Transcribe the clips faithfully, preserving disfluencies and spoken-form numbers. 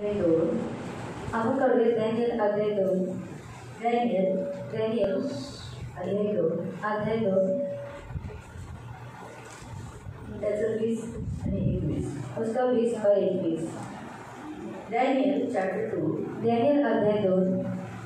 दोन आपण करूया डॅनियल अध्याय दोन डॅनियल डॅनियल अध्याय दोन अध्याय दोन त्याचं वीस आणि एकवीस उसका वीस और एकवीस डॅनियल चैप्टर टू डॅनियल अध्याय दोन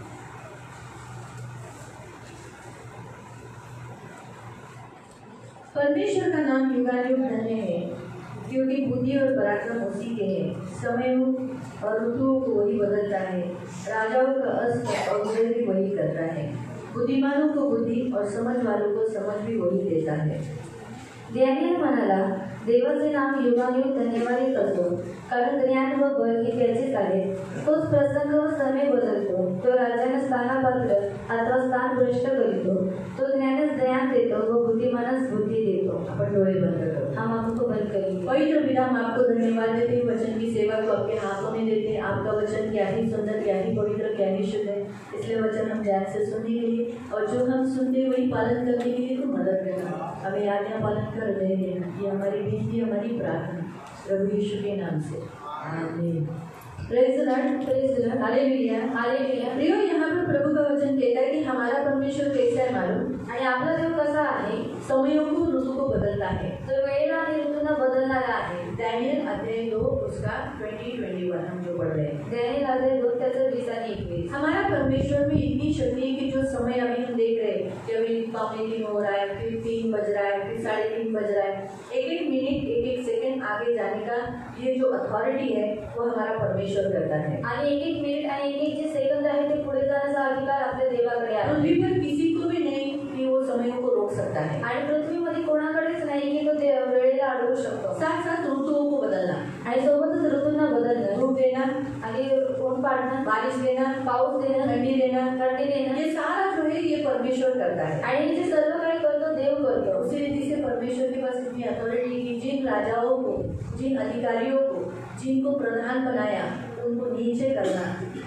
परमेश्वर का नाम युगानुयुग धन्य है, क्योंकि बुद्धि और पराक्रम उसी के हैं। समयों और ऋतुओं को वही बदलता है, राजाओं का अस्त और उदय भी वही करता है। बुद्धिमानों को बुद्धि और समझ वालों को समझ भी वही देता है। डॅनियल म्हणाला, देवाचे नाम युगानुयुग धन्यवादित असो, कारण ज्ञान व बळ हे त्याचेच आहे। तोच प्रसंग व समय बदलतो, तो राज्याला स्थानापात्र अथवा स्थान भ्रष्ट करीतो, तो ज्ञानास ज्ञान देतो व बुद्धिमानास बुद्धी देतो। अपन डोळे बंद करो, हम आंखों को बंद करेंगे। पवित्र पिता, हम आपको धन्यवाद देते हैं वचन की सेवा को आपके हाथों में देते हैं। आपका वचन क्या ही सुंदर, क्या ही पवित्र, क्या ही शुद्ध है, इसलिए वचन हम ध्यान से सुनने के लिए और जो हम सुनते वही पालन करने के लिए तो मदद करना, हमें आज्ञा पालन कर रहे देना। ये हमारी विनती, हमारी प्रार्थना प्रभु यीशु के नाम से, आमीन। Praise the lord, praise the lord, hallelujah, hallelujah. प्रियो, यहाँ पर प्रभु का वचन कहता है कि हमारा परमेश्वर कैसा है मालूम, आणि आपला देव कसा आहे, समयों को ऋतु को बदलता है, तो वेळेला आणि ऋतूंना बदलणारा आहे। डैनियल अध्याय दो उसका ट्वेंटी ट्वेंटी वन हम जो पढ़ रहे हैं, डॅनियल अध्याय दोन त्याचं वीस आणि एकवीस। हमारा परमेश्वर में इतनी शक्ति है कि जो समय अभी हम देख रहे हैं कि अभी पौने तीन हो रहा है, फिर तीन बज रहा है, फिर साढ़े तीन बज रहा है, एक एक मिनट एक एक सेकंड आगे जाने का ये जो अथॉरिटी है वो हमारा परमेश्वर करता है। आणि एक एक मिनिट आणि एक एक जे सेकंद आहे ते पुढे जाण्याचा अधिकार आपल्या देवाकडे आहे। पृथ्वी पर किसी को भी नहीं कि वो समयों को रोक सकता है, आणि पृथ्वीमध्ये कोणाकडेच नाही की तो वेळेला अडवू शकतो। साथ साथ ऋतुओं को बदलना, आणि सोबतच ऋतूंना बदलणं, धूप देना आणि ऊन पाडणं, बारिश देना, पाऊस देणं, ठंडी देना, थंडी देणं, ये सारा जो है ये परमेश्वर करता है। आणि जे सर्व काही करतो देव करतो। उसी रीति से परमेश्वर के पास इतनी अथॉरिटी कि जिन राजाओं को, जिन अधिकारियों को, जिनको प्रधान बनाया उनको नीचे करना,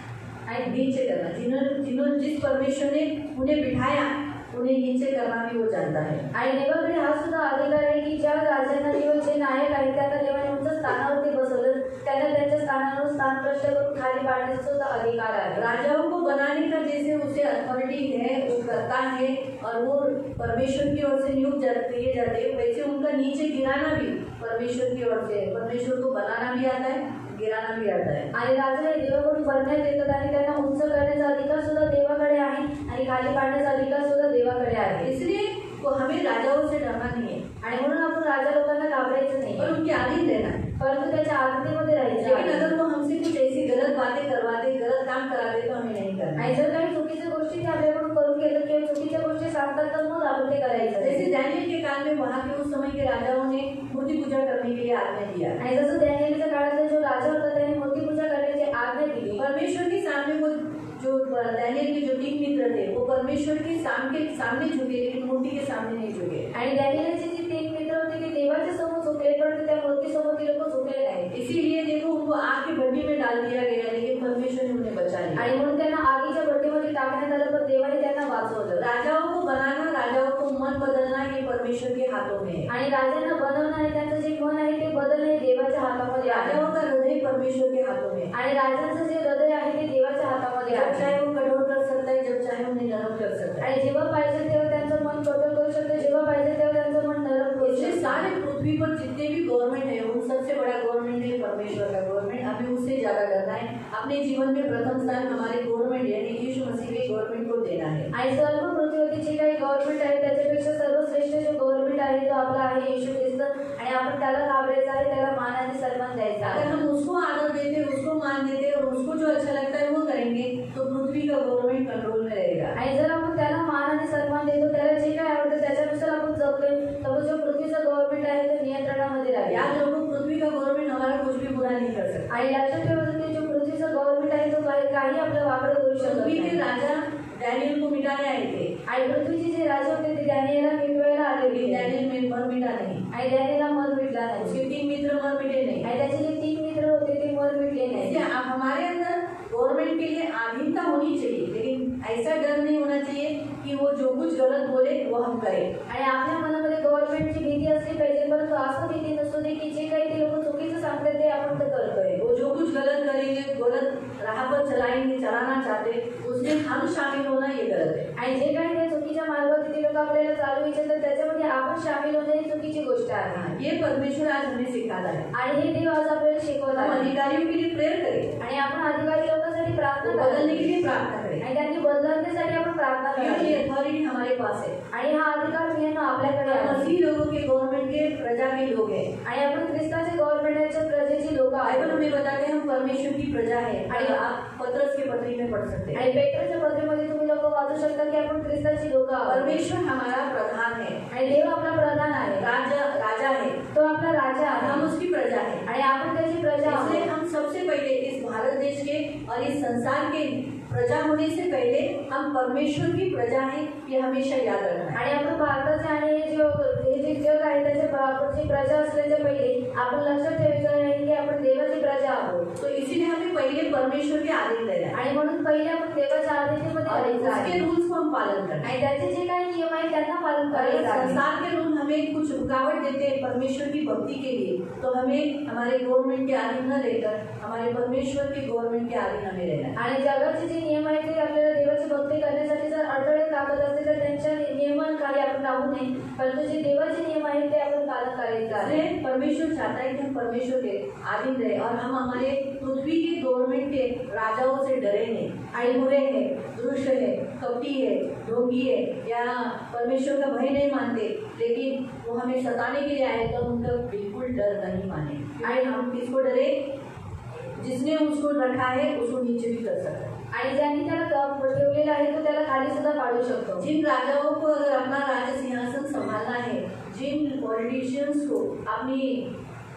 नीचे करना, जिन्होंने जिन्होंने जिस परमेश्वर ने उन्हें बिठाया उन्हें नीचे करना भी वो जानता है। आणि देवाकडे हा सुद्धा अधिकार आहे की ज्या राजांना किंवा जे नायक आहेत त्यांना देवाने उंच स्थानावरती बसवलं, त्यांना त्यांच्या स्थानावर स्थान भ्रष्ट करून खाली पाडण्याचा सुद्धा अधिकार आहे। राजाओं को बनाने का जैसे उसे अथॉरिटी है, वो करता है और वो परमेश्वर की ओर से नियुक्त किए जाते हैं, वैसे उनका नीचे गिराना भी परमेश्वर की ओर से, परमेश्वर को बनाना भी आता है, गिराना भी आता है। आणि राजा देवाकडून बनण्यात येतात आणि त्यांना उंच करण्याचा अधिकार सुद्धा देवाकडे आहे आणि खाली पाडण्याचा अधिकार सुद्धा देवाकडे आहे। इसलिए तो हमें राजाओं से डरना नहीं है, आणि म्हणून आपण राजा लोकांना घाबरायचं नाही, पर उनके अधीन रहना है, परंतु त्याच्या आज्ञेमध्ये राहायचं। लेकिन अगर वो हमसे कुछ ऐसी गलत बातें करवाते, गलत काम कराते तो हमें नहीं करना। आणि जर काही चुकीच्या गोष्टी ते आपल्याकडून करून घेतात किंवा चुकीच्या गोष्टी सांगतात तर मग आपण ते करायचं। जैसे डैनियल के काल में वहाँ के उस समय के राजाओं ने मूर्ति पूजा करने के लिए आज्ञा दिया, आणि जसं डॅनियलच्या काळातले जो राजा होता त्याने मूर्ति पूजा करण्याची आज्ञा दिली। परमेश्वर के सामने वो जो डैनियल के जो तीन मित्र थे वो परमेश्वर के सामने सामने झुके, लेकिन मूर्ति के सामने नहीं झुके। आणि डॅनियलचे जे तीन मित्र होते ते देवाच्या समोर झुकले, परंतु त्या मूर्ती समोर ते लोक झुकले नाही। इसीलिए देखो उनको आग की भट्टी में डाल दिया गया, लेकिन परमेश्वर ने उन्हें बचा लिया। आणि म्हणून त्यांना आगीच्या भट्टीमध्ये टाकण्यात आलं, पण देवाने त्यांना वाचवलं। राजाओं को बनाना, राजाओं को मन बदलना ये परमेश्वर के हाथों में है। आणि राजांना बनवणं आणि त्यांचं जे मन आहे ते बदलणे देवाच्या हातामध्ये आहे। राजाओं का हृदय परमेश्वर के हाथों में, आणि राजांचं जे हृदय आहे ते देवाच्या हातामध्ये आहे। चाहे वो कठोर कर सकता है, जब चाहे उन्हें नरम कर सकता है। आणि जेव्हा पाहिजे तेव्हा त्यांचं मन कठोर करू शकतो, जेव्हा पाहिजे तेव्हा त्यांचं मन नरम करू शकतो। सारे पृथ्वी पर जितने भी गवर्नमेंट है उन सबसे बड़ा गवर्नमेंट है परमेश्वर का गवर्नमेंट, हमें उससे ज्यादा करना है। अपने जीवन में प्रथम स्थान हमारे गवर्नमेंट यानी यीशु मसीह के गवर्नमेंट को देना है। आणि सर्व पृथ्वीवरती जे काही गव्हर्नमेंट आहे त्याच्यापेक्षा सर्वश्रेष्ठ जो गव्हर्नमेंट आहे तो आपला आहे येशू ख्रिस्त, आणि आपण त्याला घाबरायचं आहे, त्याला मान आणि सन्मान द्यायचा आहे। अगर हम उसको आदर देते, उसको मान देते और उसको जो अच्छा लगता है वो करेंगे तो पृथ्वी का गवर्नमेंट कंट्रोल में रहेगा। आणि जर आपण त्याला मान आणि सन्मान देतो, त्याला जे काय आवडतं त्याच्यानुसार आपण जगतोय, तर जो पृथ्वीचा गव्हर्नमेंट आहे तो नियंत्रणामध्ये राहील। याद रखो, पृथ्वी का गवर्नमेंट हमारा कुछ भी बुरा नहीं कर सकता। आणि लक्षात ठेवा की जो पृथ्वीचा गव्हर्नमेंट आहे तो काही काही आपलं वाकडं करू शकत पृथ्वी नाही। के राजा डैनियल को मिटाने आए थे, आणि पृथ्वीचे जे राजा होते ते डॅनियलला मिटवायला आले होते। डैनियल में मर मिटा नहीं, आणि डॅनियलला मर मिटला नाही, उसके तीन मित्र मर मिटे नहीं, आणि त्याचे जे तीन मित्र होते ते मर मिटले नाही। इसलिए आप हमारे अंदर गवर्नमेंट के लिए अधीनता होनी चाहिए, लेकिन ऐसा डर नहीं होना चाहिए कि वो जो कुछ गलत बोले वो हम करें। आणि आपल्या मनामध्ये गव्हर्नमेंटची भीती असली पाहिजे, परंतु असं भीती नसू दे की जे काही ते लोक चुकीचं सांगतात ते आपण करतोय। वो जो कुछ गलत गलत करेंगे, गलत राह पर चलाएंगे, चलाना चाहते, उसमें हम शामिल होना ये गलत है। आणि जे काही ते चुकीच्या मार्गावर ते लोक आपल्याला चालू इच्छितात त्याच्यामध्ये आपण शामिल होणे ही चुकीची गोष्ट आहे। ये परमेश्वर आज हमें सिखाता है आणि हे देव आज आपल्याला शिकवत हम आहे। अधिकारियों के लिए प्रेयर करें आणि आपण अधिकारी लोकांसाठी प्रार्थना बदलने के करावी लिए प्रार्थना करें, आणि त्यांनी बदलण्यासाठी आपण प्रार्थना क्योंकि करावी। अथॉरिटी हमारे पास है। आणि हा अधिकार मिळणं आपल्याकडे हम आहे मसीह लोगों के गवर्नमेंट के प्रजा के लोग हैं। आणि आपण ख्रिस्ताच्या गव्हर्नमेंटच्या प्रजेची लोक बाइबल आहोत। हमें बताते हैं हम परमेश्वर की प्रजा है। आणि आप पतरस के पत्री में पढ़ सकते हैं। आणि पेट्रोच्या पत्रेमध्ये तुम्ही लोक वाचू शकता की आपण ख्रिस्ताची लोक आहोत। परमेश्वर हमारा प्रधान है, आणि देव आपला प्रधान आहे, राजा राजा है, तो आपला राजा और हम आहे उसकी प्रजा है। आणि आपण त्याची प्रजा इसलिए आहोत। हम सबसे पहले इस भारत देश के और इस संसार के प्रजा होने से पहले हम परमेश्वर की प्रजा है, ये हमेशा याद रखना है। आणि आपण भारताचे आणि हे जे हे जे जग आहे त्याचे आपली प्रजा असल्याच्या पहिले आपण लक्षात ठेवायचं आहे की आपण देवाची प्रजा आहोत। तो इसीलिए हमें पहले परमेश्वर के आधीन रहना है आणि म्हणून पहिले आपण देवाच्या आज्ञेमध्ये और राहायचं उसके आहे रूल्स को हम पालन करना है। आणि त्याचे जे काही नियम आहेत त्यांना पालन अगर करायचं आहे। संसार के रूल हमें कुछ रुकावट देते हैं परमेश्वर की भक्ति के लिए, तो हमें हमारे गवर्नमेंट के अधीन न रहकर हमारे परमेश्वर के गवर्नमेंट के अधीन हमें रहना है। आणि जगाचे जे नियम आहेत ते आपल्याला देवाची भक्ती करण्यासाठी जर अडथळे टाकत असते तर त्यांच्या नियमांखाली आपण राहू नये, परंतु जे देवाचे नियम आहेत ते आपण पालन करायचं आहे। इसलिए परमेश्वर चाहता है कि हम परमेश्वर के अधीन रहे और हम हमारे पृथ्वी के गवर्नमेंट के राजाओं से डरे नहीं, आई बुरे हैं, दुष्ट है, कपटी है, ढोंगी है या परमेश्वर का भय नहीं मानते, लेकिन वो हमें सताने के लिए आए तो उनका बिल्कुल डर नहीं माने। और हम किसको डरे? जिसने उसको रखा है उसको नीचे भी कर सकता है। आणि ज्यांनी त्याला ठेवलेलं आहे तो त्याला खाली सुद्धा काढू शकतो। जिन राजाओं को अगर अपना राज सिंहासन संभालना है, जिन पॉलिटिशियंस को अपनी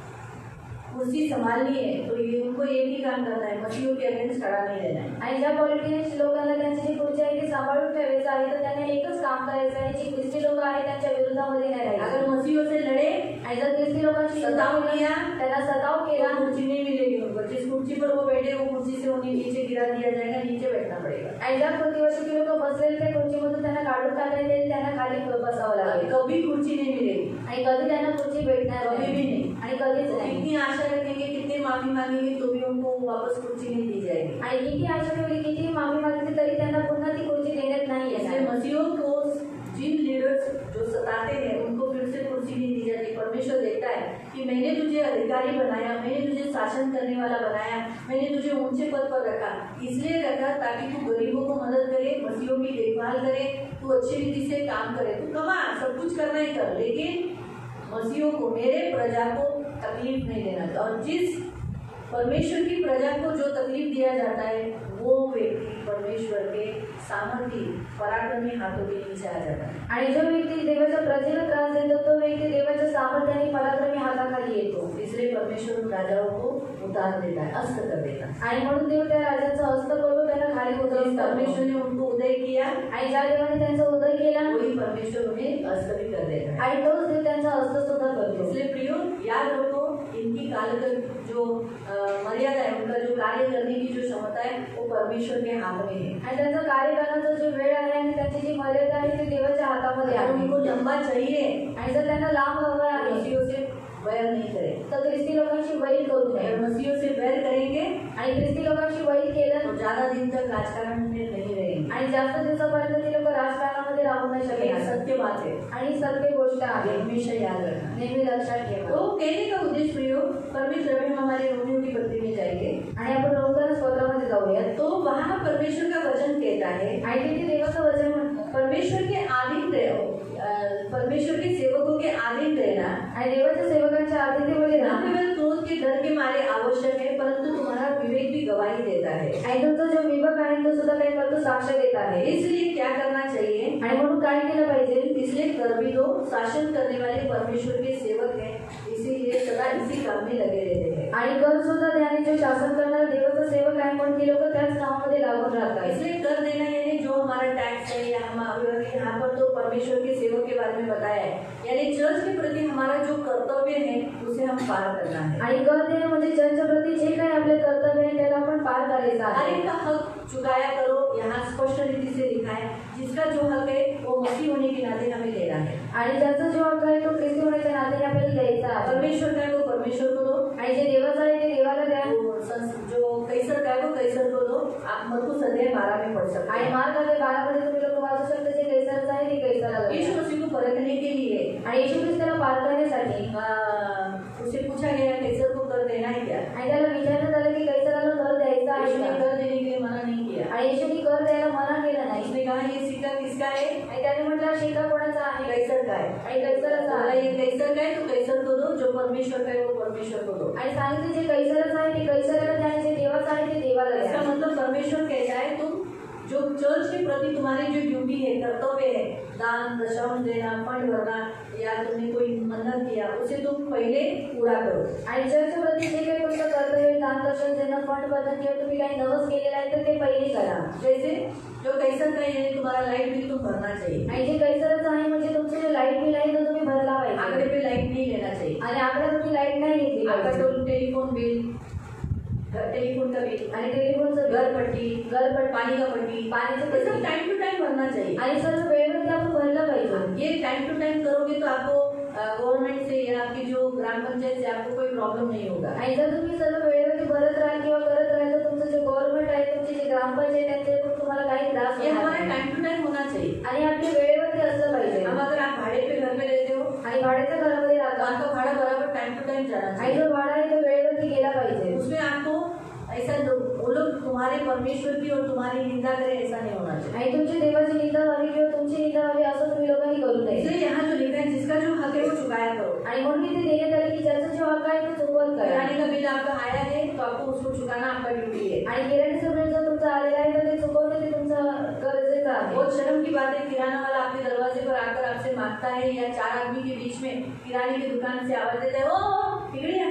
कुर्सी संभालनी है, तो ये उनको एक ही काम करना है, मसीहों के अगेंस्ट खड़ा नहीं रहना है। आणि ज्या पॉलिटिशियन्स लोकांना त्यांची जी खुर्ची आहे ती सांभाळून ठेवायचं आहे तर त्यांना एकच काम करायचं आहे, जी ख्रिस्ती लोक आहेत त्यांच्या विरोधामध्ये नाही राहायचं। अगर मसीहों से लड़े, आणि जर ख्रिस्ती लोकांशी सताव किया, त्यांना सताव केला तो कुर्सी नहीं मिलेगी उनको। जिस कुर्सी पर वो बैठे वो कुर्सी से उन्हें नीचे गिरा दिया जाएगा, नीचे बैठना पड़ेगा। आणि ज्या खुर्चीवरती ती लोक बसलेले त्या खुर्चीमधून त्यांना काढून टाकायला येईल, त्यांना खाली बसावं लागेल। कभी कुर्सी नहीं मिलेगी आणि कधी त्यांना खुर्ची भेटणार कभी भी नहीं। आणि कधीच नाही। कितनी आशा रखेंगे, कितने माफी मांगेंगे तो भी उनको वापस कुर्सी नहीं दी जाएगी। आणि किती आशा ठेवली, किती माफी मागितली तरी त्यांना पुन्हा ती खुर्ची देण्यात नाही इसलिए येणार। मसीहों को जिन लीडर्स जो सताते हैं उनको फिर से कुर्सी नहीं दी जाती। परमेश्वर देखता है कि मैंने तुझे अधिकारी बनाया, मैंने तुझे शासन करने वाला बनाया, मैंने तुझे ऊंचे पद पर रखा, इसलिए रखा ताकि तू गरीबों को मदद करे, मसीहों की देखभाल करे, तू अच्छी रीति से काम करे। तू कमा, सब कुछ करना ही कर, लेकिन मसीहों को, मेरे प्रजा को तकलीफ नहीं देना। और जिस परमेश्वर की प्रजा को जो तकलीफ दिया जाता है वो व्यक्ति परमेश्वर के सामर्थ्य पराक्रमी हाथों के नीचे आ जाता है। आणि जो व्यक्ती देवाच्या प्रजेला त्रास देतो तो व्यक्ती देवाच्या सामर्थ्याने पराक्रमी हाताखाली येतो। इसलिए परमेश्वर उन राजाओं को उतार देता है, अस्त कर देता है। आणि म्हणून देव त्या राजाचा हस्त करून त्यांना खाली उतरवून परमेश्वर ने उनको उदय किया आणि ज्या देवाने त्यांचा उदय केला वही परमेश्वर उन्हें अस्त भी कर देता है। आणि तोच देव त्यांचा हस्त सुद्धा करतो। इसलिए प्रियो याद रखो, इनकी काल जो मर्यादा है, उनका जो कार्य करने की जो क्षमता है वो परमेश्वर के हाथ में है। आणि त्यांचा कार्य करण्याचा जो वेळ आहे आणि त्यांची जी मर्यादा आहे ती देवाच्या हातामध्ये आहे। उनको लंबा चाहिए आणि जर त्यांना लांब हवं आहे मसीहों से वैर नहीं करे, तर ख्रिस्ती लोकांशी वैर करू नये। अगर मसीहों से वैर करेंगे आणि ख्रिस्ती लोकांशी वैर केलं तो ज्यादा दिन तक राजकारण में नहीं रहेंगे। आणि जास्त दिवसापर्यंत ते लोक राजकारणामध्ये राहू नाही ये शकणार। सत्य बात है आणि सत्य गोष्ट आहे, हमेशा याद रखना। नेहमी लक्षात ठेवा। तो कहने का उद्देश्य प्रियो, परमेश्वर अभी हम हमारे रोमियो की पत्री में जाएंगे आणि आपण रोमकर स्तोत्रामध्ये जाऊया। तो वहाँ परमेश्वर का वचन कहता है, आणि तिथे देवाचं वचन म्हणतं परमेश्वर के अधीन रहो, परमेश्वर के सेवकों के अधीन रहना आणि देवाच्या सेवकांच्या आधीनतेमध्ये न राहा। केवल क्रोध के डर के मारे आवश्यक है, परंतु तुम्हारा विवेक भी गवाही देता है। आणि तुमचा जो विवेक आहे तो सुद्धा काही करतो, साक्ष देत आहे। इसलिए क्या करना चाहिए? आणि म्हणून काय केलं पाहिजे? इसलिए कर भी दो, शासन करने वाले परमेश्वर के सेवक हैं, इसीलिए सदा इसी काम में लगे रहते हैं। आणि कर सुद्धा त्याने जो शासन करणारा देवाचा सेवक आहे पण ती लोक त्याच कामामध्ये लागून राहतात। इसलिए कर देना यानी जो हमारा टैक्स है या हम यहाँ पर तो परमेश्वर के सेवक के बारे में बताया है, यानी चर्च के प्रति हमारा जो कर्तव्य है उसे हम पार करना है। आणि कर देणं म्हणजे चर्चच्या प्रति जे काही आपले कर्तव्य आहे त्याला आपण पार करायचं हर आहे। एक का हक चुकाया करो, यहाँ स्पष्ट रीति से लिखा है, जिसका जो हक है वो मसीह होने के नाते हमें लेना है। आणि ज्याचा जो हक आहे तो ख्रिस्ती होण्याच्या नात्याने आपल्याला द्यायचा आहे। परमेश्वर का है वो परमेश्वर को दो, आणि जे देवाचं आहे ते देवाला द्या। जो संस- जो कैसर काय वो कैसर को दो. आप मरकुस अध्याय बारह में पढ़ सकते आणि हैं. मार्क अध्याय बारा मध्ये तुम्ही लोक वाचू शकता जे कैसरच आहे ते कैसरला यीशु लागले. मसीह को परखने के लिए आणि येशू ख्रिस्ताला पार करण्यासाठी आ, उसे पूछा गया कैसर को कर देना है क्या. आणि त्याला विचारण्यात आलं की कैसराला कर द्यायचा आहे यीशु ने का? कर देने के लिए मना नहीं किया. आणि येशूने कर द्यायला मना केलं नाही. उसने कहा ये सिक्का किसका है. आणि त्याने म्हटलं शिक्का कोणाचा आहे? कैसर का है. आणि कैसराचा बोला आहे. ये कैसर का है तो कैसर को दो, जो परमेश्वर का है वो परमेश्वर को दो. आणि सांगितले जे कैसरच आहे ते कैसराला द्या आणि जे देवाचं आहे ते देवाला इसका द्या. मतलब परमेश्वर कहता है तुम जो चर्च के प्रति तुम्हारी जो ड्यूटी है, कर्तव्य है, दान दशम देना, फंड भरना, या तुमने कोई मन्नत किया उसे तुम पहले पूरा करो. आणि चर्च प्रति जे काही तुमचं कर्तव्य दान दर्शन देणं फंड भरणं किंवा तुम्ही काही नवस केलेलं आहे तर ते पहिले करा. जैसे जो कैसर का है तुम्हारा लाइट बिल तुम भरना चाहिए. आणि जे कैसरच आहे म्हणजे तुमचं जे लाईट बिल आहे ते तुम्ही भरला आंकड़े पाहिजे. पे लाइट नहीं लेना चाहिए. आणि आकड्यावरती लाईट नाही घेतली आपका पाहिजे. तो टेलीफोन बिल, टेलीफोन का बिल, आणि टेलिफोनचं घर घर पट्टी, घरपट्टी पानी का पट्टी, पाण्याचं ये सब पट्टी टाइम टू टाइम भरना चाहिए. आणि सर्व वेळेवरती आपण भरलं पाहिजे. ये टाइम टू टाइम करोगे तो आपको गवर्नमेंट से या आपकी जो ग्राम पंचायत से आपको कोई प्रॉब्लम नहीं होगा. आणि जर तुम्ही सर्व वेळेवरती भरत राहाल किंवा करत राहाल तर तुमचं जे गव्हर्नमेंट आहे तुमची जी ग्रामपंचायत आहे त्याच्याकडून तुम्हाला काही त्रास ये होणार हमारा नाही. टाइम टू टाइम होना चाहिए. आणि आपली वेळेवरती असलं पाहिजे. अब अगर आप भाड़े पे घर में रहते हो आणि भाड्याच्या घरामध्ये तो राहता आपका भाड़ा बराबर टाइम टू टाइम जाना आणि चाहिए. जो भाडा आहे तो वेळेवरती गेला पाहिजे. उसमें आपको ऐसा लोग वो लोग तुम्हारे परमेश्वर की और तुम्हारी निंदा करे ऐसा नहीं होना चाहिए. आणि तुमची देवाची निंदा व्हावी किंवा तुमची निंदा व्हावी असं तुम्ही लोकांनी करू नये. इसलिए यहाँ जो लिखा है जिसका जो हक है वो चुकाया करो. आणि म्हणून इथे देण्यात आले की ज्याचा जो हक्क आहे तो चुकवत करा. किराने का बिल आपका आया है तो आपको उसको चुकाना आपका ड्यूटी है. आणि किराण्याचं बिल जर तुमचं आलेलं आहे तर ते चुकवणं ते तुमचं गरजेचं आहे. बहुत शर्म की बात है किराना वाला आपके दरवाजे पर आकर आपसे मांगता है या चार आदमी के बीच में किराने की दुकान से आवाज देता है ओ बिगड़िया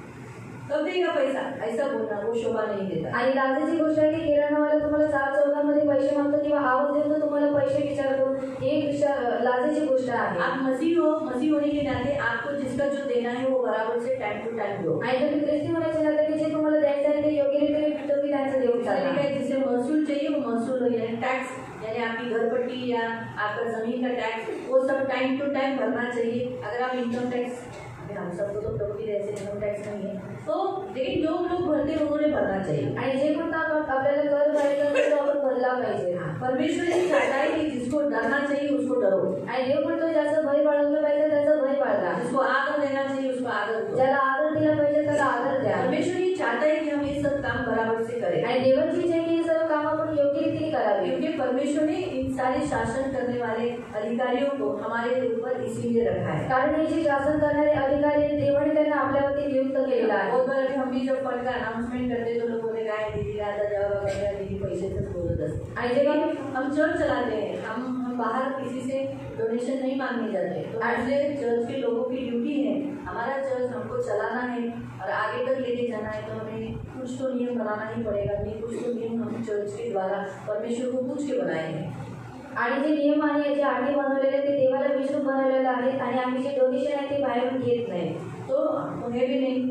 कब देगा पैसा, ऐसा बोलना वो शोभा नहीं देता. आणि लाजेची गोष्ट आहे की किराणावाला तुम्हाला चार चौघांमध्ये पैसे मागतो किंवा आवाज देतो तुम्हाला पैसे विचारतो. ही एक विचार- लाजेची गोष्ट आहे. आप मसीह हो, मसीह होने के नाते आपको जिसका जो देना है वो बराबर से टाइम टू टाइम दो. आणि तुम्ही ख्रिस्ती होण्याच्या नात्याने जे तुम्हाला द्यायचं आहे ते योग्य रीतीने तुम्ही त्यांचं देऊ क्या शकता. जिसे महसूल चाहिए वो महसूल हो, यानी टैक्स यानी आपकी घर पट्टी या आपका जमीन का टैक्स वो सब टाइम टू टाइम भरना चाहिए. अगर आप इनकम टैक्स, हम सबको तो प्रभु की ऐसे इनकम टैक्स नहीं है तो लेकिन जो लोग भरते हैं उन्होंने भरना चाहिए. आणि जे पण आप- आपल्याला कर भरायचा असेल तो आपण भरला पाहिजे. परमेश्वर ये चाहता है कि जिसको डरना चाहिए उसको डरो, आणि देव म्हणतो ज्याचं भय बाळगलं पाहिजे त्याचं भय बाळगा. जिसको आदर देना चाहिए उसको आदर दो. ज्याला आदर दिला पाहिजे त्याला आदर द्या. परमेश्वर ये चाहता है कि हम ये सब काम बराबर से करें. आणि देवाची इच्छा आहे की हे सर्व काम आपण योग्य रीतीने करावे. क्योंकि परमेश्वर ने इन सारे शासन करने वाले अधिकारियों को हमारे ऊपर इसीलिए रखा है. कारण हे जे शासन करणारे अधिकारी आहेत, देवाने त्यांना आपल्यावरती नियुक्त केलेला आहे. बहुत बार अभी हम भी जब फंड का अनाउंसमेंट करते तो लोग बोले काय दीदी आता जवाब वगैरह दीदी पैसे से बोलत असते. आणि जेव्हा हम चर्च चलाते हैं, हम हम बाहर किसी से डोनेशन नहीं मांगने जाते. तो ऐसे चर्च के लोगों की ड्यूटी है, हमारा चर्च हमको चलाना है और आगे तक लेके जाना है तो हमें कुछ तो नियम बनाना ही पड़ेगा. नहीं कुछ तो नियम हम चर्च के द्वारा परमेश्वर को पूछ के बनाए हैं. आणि जे नियम आणि जे अटी बनवलेले ते देवाला विसरून बनवलेले आहेत आणि आम्ही जे डोनेशन आहे ते बाहेरून घेत नाही. तो उन्हें भी नहीं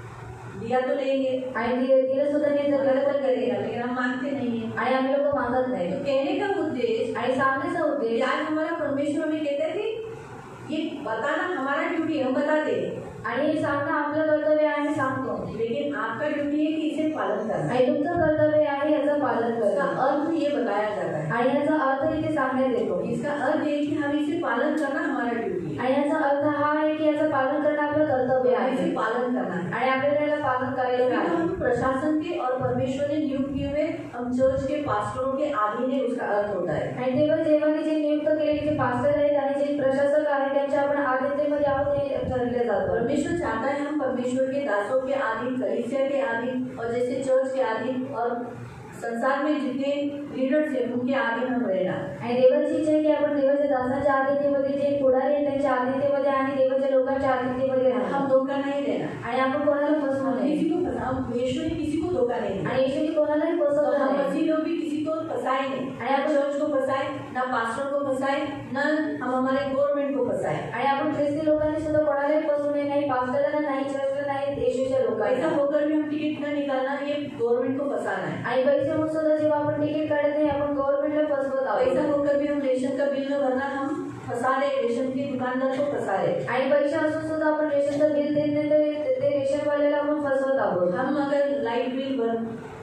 दिया तो लेंगे आणि दि- दिलं सुद्धा नाही तर गलत गलत करेगा, करेल. लेकिन हम मानते नहीं है. आणि आम्ही लोक मागत नाही. तो कहने का उद्देश्य आणि सांगण्याचा उद्देश आज हमारा परमेश्वर हमें कहता है कि ये बताना हमारा ड्यूटी है, हम बताते हैं. आणि हे सांगणं आपलं कर्तव्य आहे आम्ही सांगतो. लेकिन आपका ड्यूटी है कि इसे पालन करना. आणि तुमचं कर्तव्य आहे याचं पालन इसका करणं. अर्थ ये बताया जाता है. आणि याचा अर्थ इथे सांगण्यात येतो. इसका अर्थ ये कि हम इसे पालन करना हमारा ड्यूटी है. आणि याचा अर्थ हा आहे की याचं पालन करणं आपलं कर्तव्य हमें इसे आहे पालन करना है. आणि आपल्याला याला पालन करायला तो आहे. हम प्रशासन के और परमेश्वर ने नियुक्त किए हुए हम चर्च के पास्टरों के अधीन है, उसका अर्थ होता है. आणि तेव्हा देवाने जे नियुक्त केलेले जे पास्टर आहेत आणि जे प्रशासक आहेत त्यांच्या आपण आदित्यमध्ये आहोत हे ठरले जातं. परमेश्वर चाहता है हम परमेश्वर के दासों के अधीन, कलीसिया के अधीन और जैसे चर्च के अधीन और संसार में जितने लीडर्स हैं उनके अधीन हम रहना. आणि देवाची इच्छा आहे की आपण देवाच्या दासांच्या आदित्यमध्ये जे पुढारी आहेत त्यांच्या आदित्यमध्ये आणि देवाच्या लोकांच्या आदित्यमध्ये राहणार. हम धोखा नहीं देना. आणि आपण कोणाला फसवू नये. किसी को फंसा, हम यीशु ने किसी को धोखा नहीं दिया. आणि येशूने कोणालाही तो फसवलं हम नाही. मसीह लोग भी किसी को फंसाए नहीं. आणि आपण चर्च को फंसाए ना, पास्टर को फंसाए ना, हम हमारे गवर्नमेंट को फंसाए. आणि आपण ख्रिस्ती लोकांनी सुद्धा कोणालाही फसवू नये. नाही पास्टरला नाही चर्चला नाही येशूच्या ऐसा लोकांना. होकर भी हम टिकट न निकालना, ये गवर्नमेंट को फंसाना है. आणि पैसे म्हणून सुद्धा जेव्हा आपण तिकीट काढत नाही आपण गव्हर्नमेंटला फसवत ऐसा आहोत. होकर भी हम रेशन का बिल न भरना, हम फंसा रहे रेशन के दुकानदार को फंसा रहे. आणि पैसे असून सुद्धा आपण रेशनचं बिल देत नाही तर ते रेशनवाल्याला आपण फसवत आहोत. हम अगर लाइट बिल भर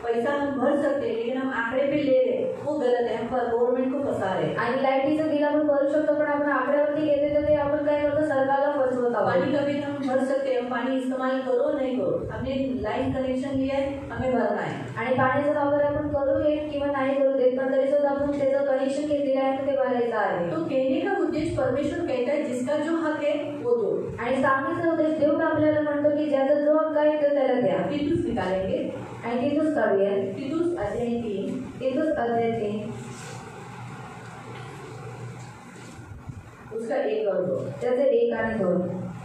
पैसा हम भर सकते हैं लेकिन हम आंकड़े पे ले रहे हैं, वो गलत है, हम गवर्नमेंट को फंसा रहे हैं। आणि लाईटीचं बिल आपण भरू शकतो पण आपण आकड्यावरती घेते तर ते आपण काय करतो सरकारला फसवत आहोत। पानी का बिल हम भर सकते हैं, पानी इस्तेमाल करो नहीं करो, हमने लाइन कनेक्शन लिया है, हमें भरना है। आणि पाण्याचा वापर आपण करू देत किंवा नाही करू देत पण तरी सुद्धा आपण त्याचं कनेक्शन घेतलेलं आहे तर ते भरायचं आहे। तो कहने का उद्देश्य परमेश्वर कहता है जिसका जो हक है वो दो। आणि सांगण्याचा उद्देश देव आपल्याला म्हणतो की ज्याचा जो हक्क आहे तो त्याला द्या। तीतुस निकालेंगे, आणि तीतुस काढूया। तीतुस अध्याय तीन, तीतुस अध्याय तीन उसका एक और दो, त्याचे एक आणि दोन।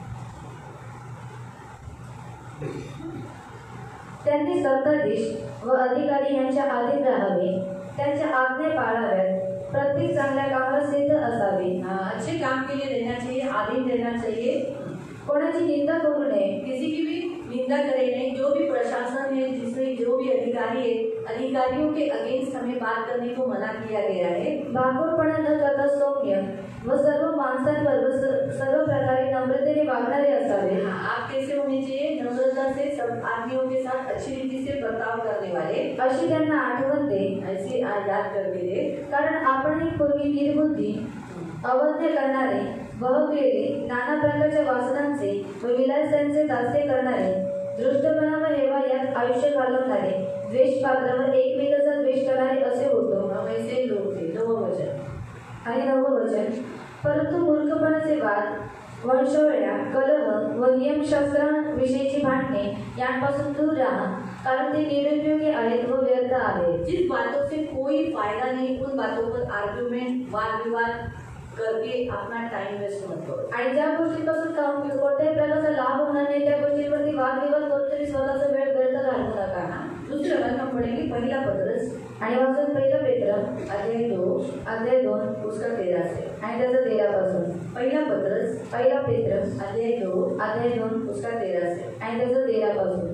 त्यांनी सत्ताधीश व अधिकारी यांच्या अधीन राहावे, त्यांच्या आज्ञा पाळाव्यात, प्रत्येक चांगल्या कामाला सिद्ध असावे। अच्छे काम के लिए रहना चाहिए, आधीन रहना चाहिए, कोणाची निंदा करू नये, किसी की भी निंदा करे नहीं। जो भी प्रशासन है, जिसमें जो भी अधिकारी है, अधिकारियों के अगेंस्ट हमें बात करने को मना किया गया है। भागोरपणा न करता सौम्य व सर्व माणसांवर व सर्व प्रकारे नम्रतेने वागणारे असावे। हाँ, आप कैसे होने चाहिए? नम्रता से सब आदमियों के साथ अच्छी रीति से बर्ताव करने वाले। अशी त्यांना आठवण दे, ऐसे याद करके दे, कारण आपणही पूर्वी निर्बुद्धी, अवज्ञ करणारे, बहकलेले, नाना प्रकारच्या वासनांचे व विलासांचे दास्य करणारे, दृष्टपणा व हेवा यात आयुष्य घालवणारे, द्वेषपात्र व एकमेकांचा द्वेष करणारे असे होतो। हम ऐसे लोग थे। नवं वचन आणि नवं वचन, परंतु मूर्खपणाचे वाद, वंशवळ्या, कलह व नियमशास्त्रांविषयीची भांडणे यांपासून दूर राहा, कारण ते निरुपयोगी आहेत व व्यर्थ आहेत। जिस बातों से कोई फायदा नहीं, उन बातों पर आर्ग्यूमेंट, वाद विवाद करके अपना टाइम वेस्ट मत करो। आणि ज्या गोष्टीपासून कोणत्याही प्रकारचा लाभ होणार नाही त्या गोष्टींवरती वादविवाद करून तरी स्वतःचा वेळ व्यर्थ घालवू नका। दूसरा वर्ग हम पढ़ेंगे पहिला पत्रस, आणि वाचून पहिलं पेत्र अध्याय दो, अध्याय दोन उसका तेरह से। आणि त्याचं तेरापासून। पहिला पत्रस, पहिला पेत्र अध्याय दो, अध्याय दोन उसका तेरह से। आणि त्याचं तेरापासून।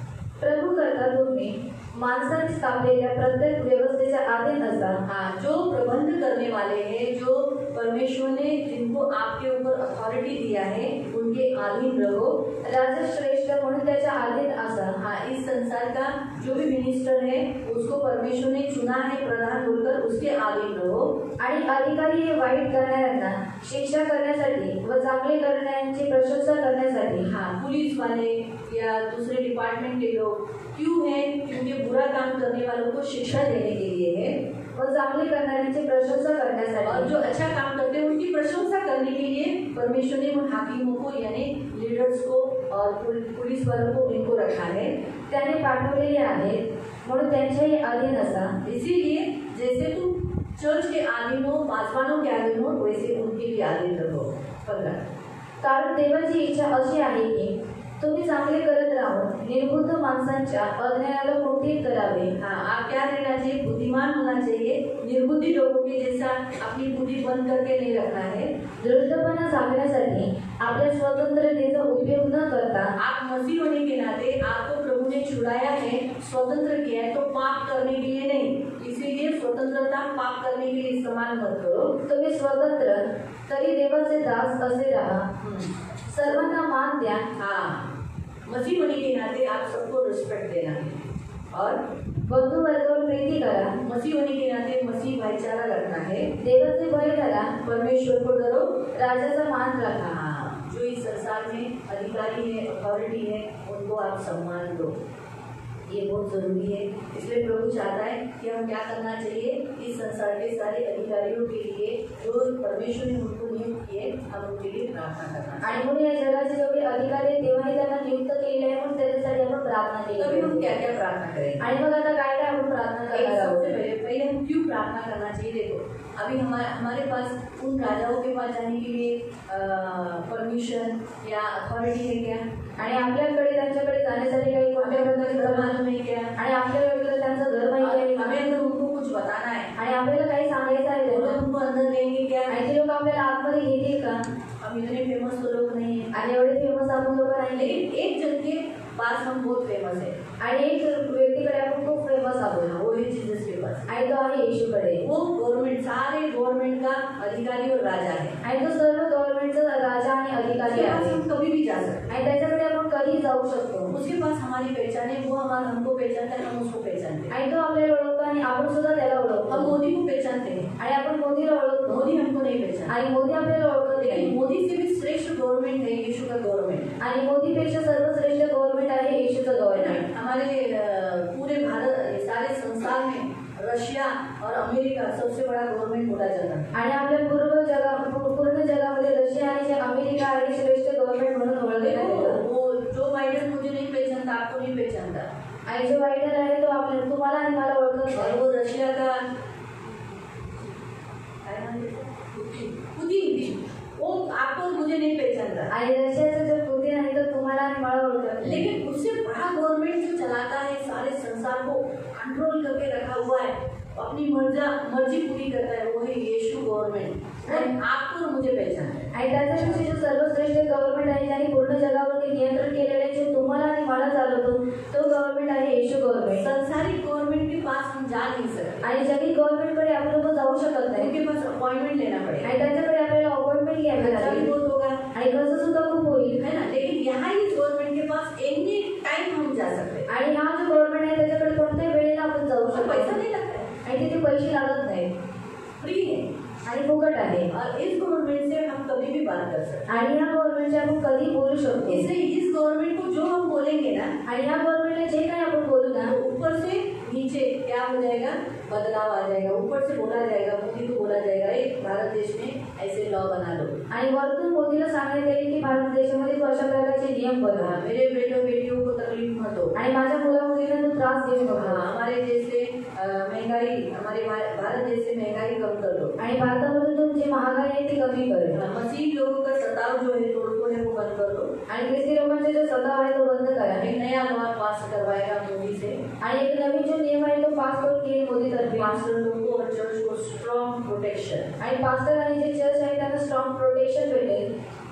प्रभू करता तुम्ही माणसाने स्थापलेल्या प्रत्येक व्यवस्थेच्या अधीन असा। हाँ, जो प्रबंध करने वाले हैं, जो परमेश्वर ने जिनको आपके ऊपर अथॉरिटी दिया है उनके अधीन रहो। राजा श्रेष्ठ म्हणून त्याच्या अधीन असा। हाँ, इस संसार का जो भी मिनिस्टर है उसको परमेश्वर ने चुना है प्रधान बोलकर, उसके अधीन रहो। आणि अधिकारी हे वाईट करणाऱ्यांना शिक्षा करण्यासाठी व चांगले करणाऱ्यांची प्रशंसा करण्यासाठी। हाँ, पुलिस वाले या दूसरे डिपार्टमेंट के लोग क्यों है? क्योंकि बुरा काम करने वालों को शिक्षा देने के लिए है व चांगले करणाऱ्यांची प्रशंसा करण्यासाठी। और जो अच्छा काम करते हैं उनकी प्रशंसा करने के लिए परमेश्वर ने उन हाकिमों को यानी लीडर्स को और पुलिस वालों को इनको रखा है, त्याने पाठवलेले आहेत म्हणून त्यांच्याही अधीन असा। इसीलिए जैसे तुम चर्च के अधीन हो, पासवानों के अधीन हो, वैसे उनके भी अधीन रहो। पंद्रह, कारण देवाची इच्छा अशी आहे की तुम्ही चांगले करत राहून निर्बुद्ध माणसांच्या अज्ञानाला कुंठित करावे। हाँ, आप क्या रहना चाहिए? बुद्धिमान होना चाहिए, निर्बुद्धि लोगों के जैसा अपनी बुद्धि बंद करके नहीं रखना है। दृष्टपणा झाकण्यासाठी आपल्या स्वतंत्रतेचा उपयोग न करता, आप मसीह होने के नाते आपको प्रभु ने छुड़ाया है, स्वतंत्र किया है, तो पाप करने के लिए नहीं। इसीलिए स्वतंत्रता पाप करने के लिए इस्तेमाल मत करो। तुम्ही स्वतंत्र तरी देवाचे दास असे राहा, सर्वांना मान द्या। हाँ, मसीह होने के नाते आप सबको रिस्पेक्ट देना है और बंधु वर्गावर प्रीती करा। मसीह होने के नाते मसीह भाईचारा रखना है, देवाचे भय करा, परमेश्वर को डरो, राजाचा मान रखा। हाँ, जो इस संसार में अधिकारी है, अथॉरिटी है, उनको आप सम्मान दो, ये बहुत जरूरी है। इसलिए प्रभु चाहता है कि हम क्या करना चाहिए? इस संसार के सारे अधिकारियों के लिए जो परमेश्वर ने उनको नियुक्त किए, हम उनके लिए प्रार्थना करना। आणि म्हणून या जगाचे जेवढे अधिकारी आहेत तेव्हाही त्यांना नियुक्त केलेले आहे म्हणून त्याच्यासाठी आपण प्रार्थना केली। तभी हम क्या क्या प्रार्थना करें? आणि मग आता काय काय आपण प्रार्थना करणार आहोत? सबसे पहले पहले हम क्यों प्रार्थना करना चाहिए? देखो, अभी हमारे हमारे पास उन राजाओं के पास जाने के लिए परमिशन या अथॉरिटी है क्या? आणि आपल्याकडे त्यांच्याकडे जाण्यासाठी काही कोणत्या प्रकारची मालूम है क्या? आणि आपल्याकडे त्यांचं घर माहिती आहे, हमें अगर उनको कुछ बताना है आणि आपल्याला काही सांगायचं आहे वो लोग उनको अंदर लेंगे क्या? आणि ते लोक आपल्याला आतमध्ये घेतील का? हम इतने फेमस तो लोग नहीं है, आणि एवढे फेमस आपण लोक नाही, लेकिन एक जन के पास हम बहुत फेमस है आणि एक व्यक्तीकडे आपण खूप फेमस आहोत, वो है जीसस के पास। आणि तो आहे येशूकडे। वो गवर्नमेंट, सारे गवर्नमेंट का अधिकारी और राजा है, आणि तो सर्व गव्हर्नमेंटचा राजा आणि अधिकारी उसके पास आहे, हम कभी भी जा सकते आणि त्याच्याकडे आपण कधी जाऊ शकतो। उसके पास हमारी पहचान है, वो हमारा हमको पहचानता है, हम उसको पहचानते हैं। आणि तो आपल्याला ओळखतो आणि आपण सुद्धा त्याला ओळखतो. हम मोदी को पहचानते हैं आणि आपण मोदीला ओळखतो. मोदी हमको नहीं पहचानता, आणि मोदी आपल्याला ओळखत लेकिन नाही. मोदी से भी श्रेष्ठ गवर्नमेंट है यीशु का गवर्नमेंट. आणि मोदीपेक्षा सर्वश्रेष्ठ गव्हर्नमेंट आहे येशूचं गव्हर्नमेंट. हमारे अ, पूरे भारत सारे संसार में रशिया और अमेरिका सबसे बड़ा गवर्नमेंट बोला जाता है. आणि आपल्या पूर्ण जगा पूर्ण जगामध्ये रशिया आणि जे अमेरिका आहे श्रेष्ठ गव्हर्नमेंट म्हणून ओळखले देखो, जातात. वो जो बाइडेन मुझे नहीं पहचानता, आपको नहीं पहचानता, आणि जो बायडन आहे तो आपल्या तुम्हाला आणि मला ओळखत और नाही. वो रशिया का काय नाम है? पुतिन, वो आपको और मुझे नहीं पहचानता, आणि रशियाचा जो पुतिन आहे तो तुम्हाला आणि मला ओळखत नाही. लेकिन उससे बड़ा गवर्नमेंट जो चलाता है, सारे संसार को कंट्रोल करके रखा हुआ है, अपनी मर्जा मर्जी पूरी करता है, वो है यीशु गवर्नमेंट. और आपको और मुझे पहचानता है. आणि त्याच्यापेक्षा जो सर्वश्रेष्ठ गव्हर्नमेंट आहे ज्याने पूर्ण जगावरती नियंत्रण केलेले आहे, जो तुम्हाला आणि मला चालवतो तो गव्हर्नमेंट आहे येशू गव्हर्नमेंट. संसारिक गवर्नमेंट के पास हम जा नहीं सकते, आणि जगी गव्हर्नमेंटकडे आपण लोक जाऊ शकत नाही. उनके पास अपॉइंटमेंट लेना पड़ेगा, आणि त्यांच्याकडे आपल्याला अपॉइंटमेंट घ्यावी खर्चा भी लागेल बहुत होगा, आणि खर्च सुद्धा खूप होईल. है ना. लेकिन यहाँ इस गवर्नमेंट के पास एनी टाइम हम जा सकते हैं, आणि हा जो गव्हर्नमेंट आहे त्याच्याकडे कोणत्याही वेळेला आपण जाऊ उसमें पैसा शकतो नहीं लगता है, आणि तिथे पैसे लागत नाही फ्री है. आणि फुकट आहे. और इस गवर्नमेंट से हम कभी भी बात कर सकते हैं. आणि या गव्हर्नमेंटचे आपण कधी बोलू शकतो. इसलिए इस गवर्नमेंट को जो हम बोलेंगे ना, आणि या गव्हर्नमेंटला जे काही आपण बोलू ना तो ऊपर से नीचे क्या हो जाएगा, बदलाव आ जाएगा. ऊपर से बोला जाएगा, मोदी को बोला जाएगा, एक भारत देश में ऐसे लॉ बना लो. आणि वरतून मोदीला सांगण्यात येईल की भारत देशामध्ये तू अशा प्रकारचे नियम बनव हाँ, मेरे बेटों बेटियों को तकलीफ मत हो. आणि माझ्या मुला मुलीला तू त्रास देऊ नको. हाँ, हमारे देश से अ, महंगाई, हमारे भा- भारत देश से महंगाई कम कर दो. आणि भारतामधून तुमची महागाई आहे ती कमी कर. हाँ, मसीह लोगों का सताव जो है तोड़फोड़ है वो बंद कर दो. आणि ख्रिस्ती लोकांचे जो सताव आहे तो बंद करा. एक नया लॉ पास करवाएगा मोदी से. आणि एक नवीन जो नियम आहे तो पास करून घेईल मोदीतर्फे. पास्टर लोगों को और चर्च को स्ट्रॉन्ग प्रोटेक्शन. आणि पास्टर आणि जे चर्च आहे त्यांना स्ट्रॉंग प्रोटेक्शन भेटेल.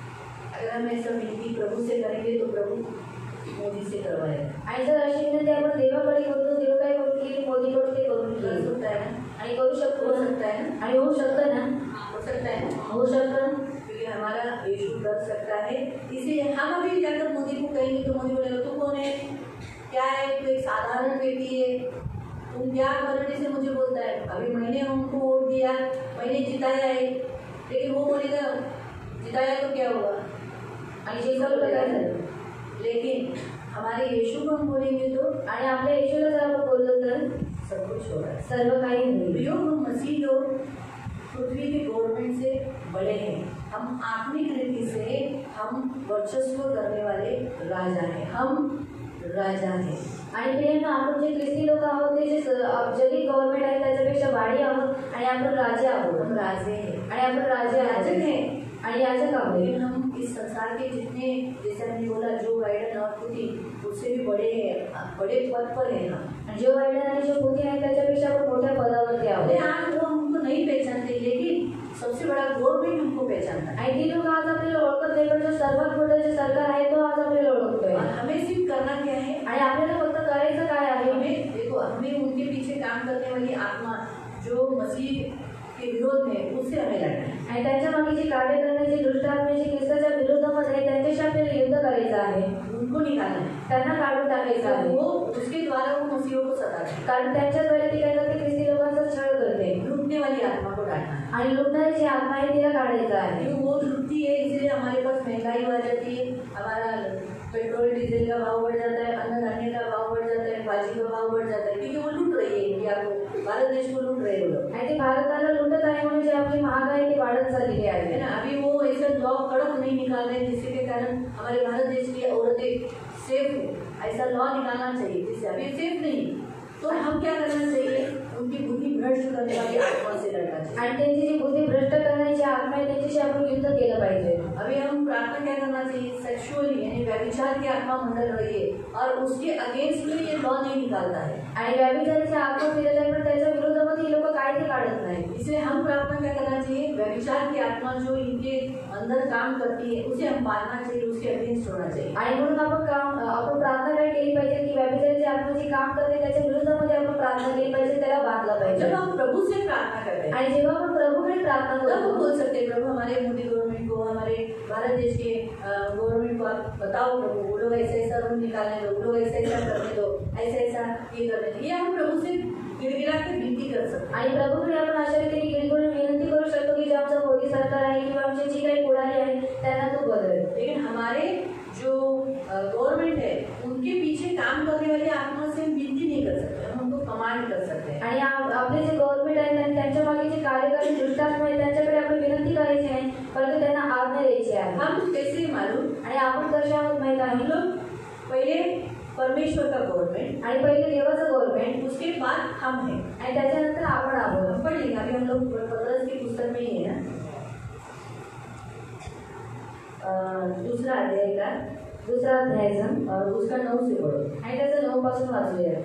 अगर हम ऐसा विनती प्रभु से करेंगे तो प्रभु मोदी से करवाएगा. आणि जर अशी विनंती आपण देवाकडे करतो, देव काय करून घेईल, मोदीकडून ते करून कर घेईल. सकता है ना, आणि करू शकतो हो ना. सकता है ना, आणि होऊ शकतं ना, हो सकता है ना, होऊ शकतं. क्योंकि हमारा यीशु कर सकता है. इसीलिए हम अभी जाकर मोदी को कहेंगे तो मोदी बोलेगा तू कौन है, क्या है, तू एक साधारण व्यक्ति है, तुम क्या करने से मुझे बोलता है. अभी मैंने उनको वोट दिया, मैंने जिताया है, लेकिन वो बोलेगा जिताया तो क्या हुआ, आणि जे सर्व काय झालं. लेकिन हमारे यीशु को हम बोलेंगे तो आणि आपल्या येशूला जर आपण बोललो तर सब कुछ हो रहा है. सर्व काही होईल. प्रियो, हम मसीह लोग पृथ्वी के गवर्नमेंट से बड़े हैं. हम आत्मिक रीति से हम वर्चस्व करने वाले राजा हैं. हम राजा हैं. आणि प्रियांना आपण जे ख्रिस्ती लोक आहोत ते जे स- आप- जगी गव्हर्नमेंट आहे त्याच्यापेक्षा भारी आहोत आणि आपण राजे आहोत. हम राजे हैं, आणि आपण राजे याजक आहोत हैं. आणि याजक आहोत. लेकिन हम इस संसार के जितने, जैसे हमने बोला, जो बाइडन और पुतिन उससे भी बड़े बड़े पद पर हैं हम. आणि जो बायडन आणि जो पुतिन आहे त्याच्यापेक्षा आपण मोठ्या पदावरती अरे आहोत. आज वो हमको नहीं पहचानते, लेकिन सबसे बड़ा गवर्नमेंट हमको पहचानता है. आणि ती लोक आज आपल्याला ओळखत नाही, पण जो सर्वात मोठं जे सरकार आहे तो आज आपल्याला ओळखतोय. और हमें सिर्फ करना क्या है, आणि आपल्याला फक्त करायचं काय आहे. हमें देखो, हमें उनके पीछे काम करने वाली आत्मा जो मसीह के विरोध में, उससे हमें लड़ना है. आणि त्यांच्या मागे जी कार्य करण्याची दुष्ट आत्मा जी ख्रिस्ताच्या विरोधामध्ये आहे त्यांच्याशी आपल्याला युद्ध करायचं आहे. उनको निकालना है. त्यांना काढून टाकायचं तो आहे. वो उसके द्वारा वो मसीहों को सताते हैं. कारण त्यांच्याद्वारे ती काय करते, ख्रिस्ती लोकांचा छळ करते. लूटने वाली आत्मा को डांटना है. आणि लुटणारी जी आत्मा आहे तिला काढायचं आहे. जो वो लुटती है, इसलिए हमारे पास महंगाई बढ़ जाती है, हमारा पेट्रोल डीजल का भाव बढ़ जाता है, अन्न धान्य का भाव बढ़ जाता है, भाजी का भाव बढ़ जाता है, क्योंकि वो लूट रही है इंडिया को, भारत देश को लूट रहे हैं वो लोग. आणि ते भारताला लुटत आहे म्हणून जी आपली महागाई ती वाढत चाललेली आहे. है ना. अभी वो ऐसा लॉ कड़क नहीं निकाल रहे जिसके कारण हमारे भारत देश की औरतें सेफ हो. ऐसा लॉ निकालना चाहिए जिससे अभी सेफ नहीं. तो हम क्या करना चाहिए, उनकी बुद्धि भ्रष्ट करने वाली आत्मा से लड़ना चाहिए. आणि त्यांची जी बुद्धी भ्रष्ट करण्याची आत्मा आहे त्याच्याशी आपण युद्ध केलं पाहिजे. अभी हम प्रार्थना क्या करना चाहिए, सेक्सुअली यानी व्यभिचार की आत्मा मंडल रही है और उसके अगेंस्ट में ये लॉ नहीं निकालता है. आणि व्यभिचाराची आत्मा फिरत आहे पण त्याच्या विरोधामध्ये लोक काय ते काढत नाही. इसलिए हम प्रार्थना क्या करना चाहिए, व्यभिचार की आत्मा जो इनके अंदर काम करती है उसे हम पालना चाहिए, उसके अगेंस्ट होना चाहिए. आणि म्हणून आपण काम आपण प्रार्थना काय केली पाहिजे की व्यभिचाराची आत्मा जी काम करते त्याच्या विरोधामध्ये आपण प्रार्थना केली पाहिजे, त्याला बांधलं पाहिजे. जब हम प्रभु से प्रार्थना करते हैं आणि जेव्हा आपण प्रभुकडे प्रार्थना तब हम करतो बोल सकते हैं, प्रभु हमारे मोदी गवर्नमेंट को को हमारे भारत देश के गवर्नमेंट को आप बताओ प्रभु, वो लोग ऐसा ऐसा रूल निकालने दो, वो लोग ऐसा ऐसा करने दो, ऐसा ऐसा ये करने दो। ये हम प्रभु से गिड़गिड़ा के विनती कर सकतो आणि प्रभूकडे आपण अशा रीतीने गिळगिळून विनंती करू शकतो की जे आमचं मोदी सरकार आहे किंवा आमचे जी काही पुढारी आहेत त्यांना तू बदल। लेकिन हमारे जो गवर्नमेंट है उनके पीछे काम करने वाली आत्मा से हम विनती नहीं कर सकते, हम उनको कमांड कर सकते हैं। आणि आपले जे गव्हर्नमेंट आहे आणि त्यांच्या मागे जे कार्यकारी दृष्टात्म आहे त्यांच्याकडे आपण विनंती करायची नाही, परंतु त्यांना आज्ञा द्यायची आहे। हम कैसे मालूम? आणि आपण कशा आहोत माहित आहे? हम लोग पहले परमेश्वर का गवर्नमेंट आणि पहिले देवाचं गव्हर्नमेंट, उसके बाद हम हैं आणि त्याच्यानंतर आपण आहोत। पढ़ लेंगे अभी हम लोग पतरस की पुस्तक में ही है ना, दूसरा अध्याय का दुसरा अध्याय और उसका नौ से पढ़ो आणि त्याचं नऊ पासून वाचूया।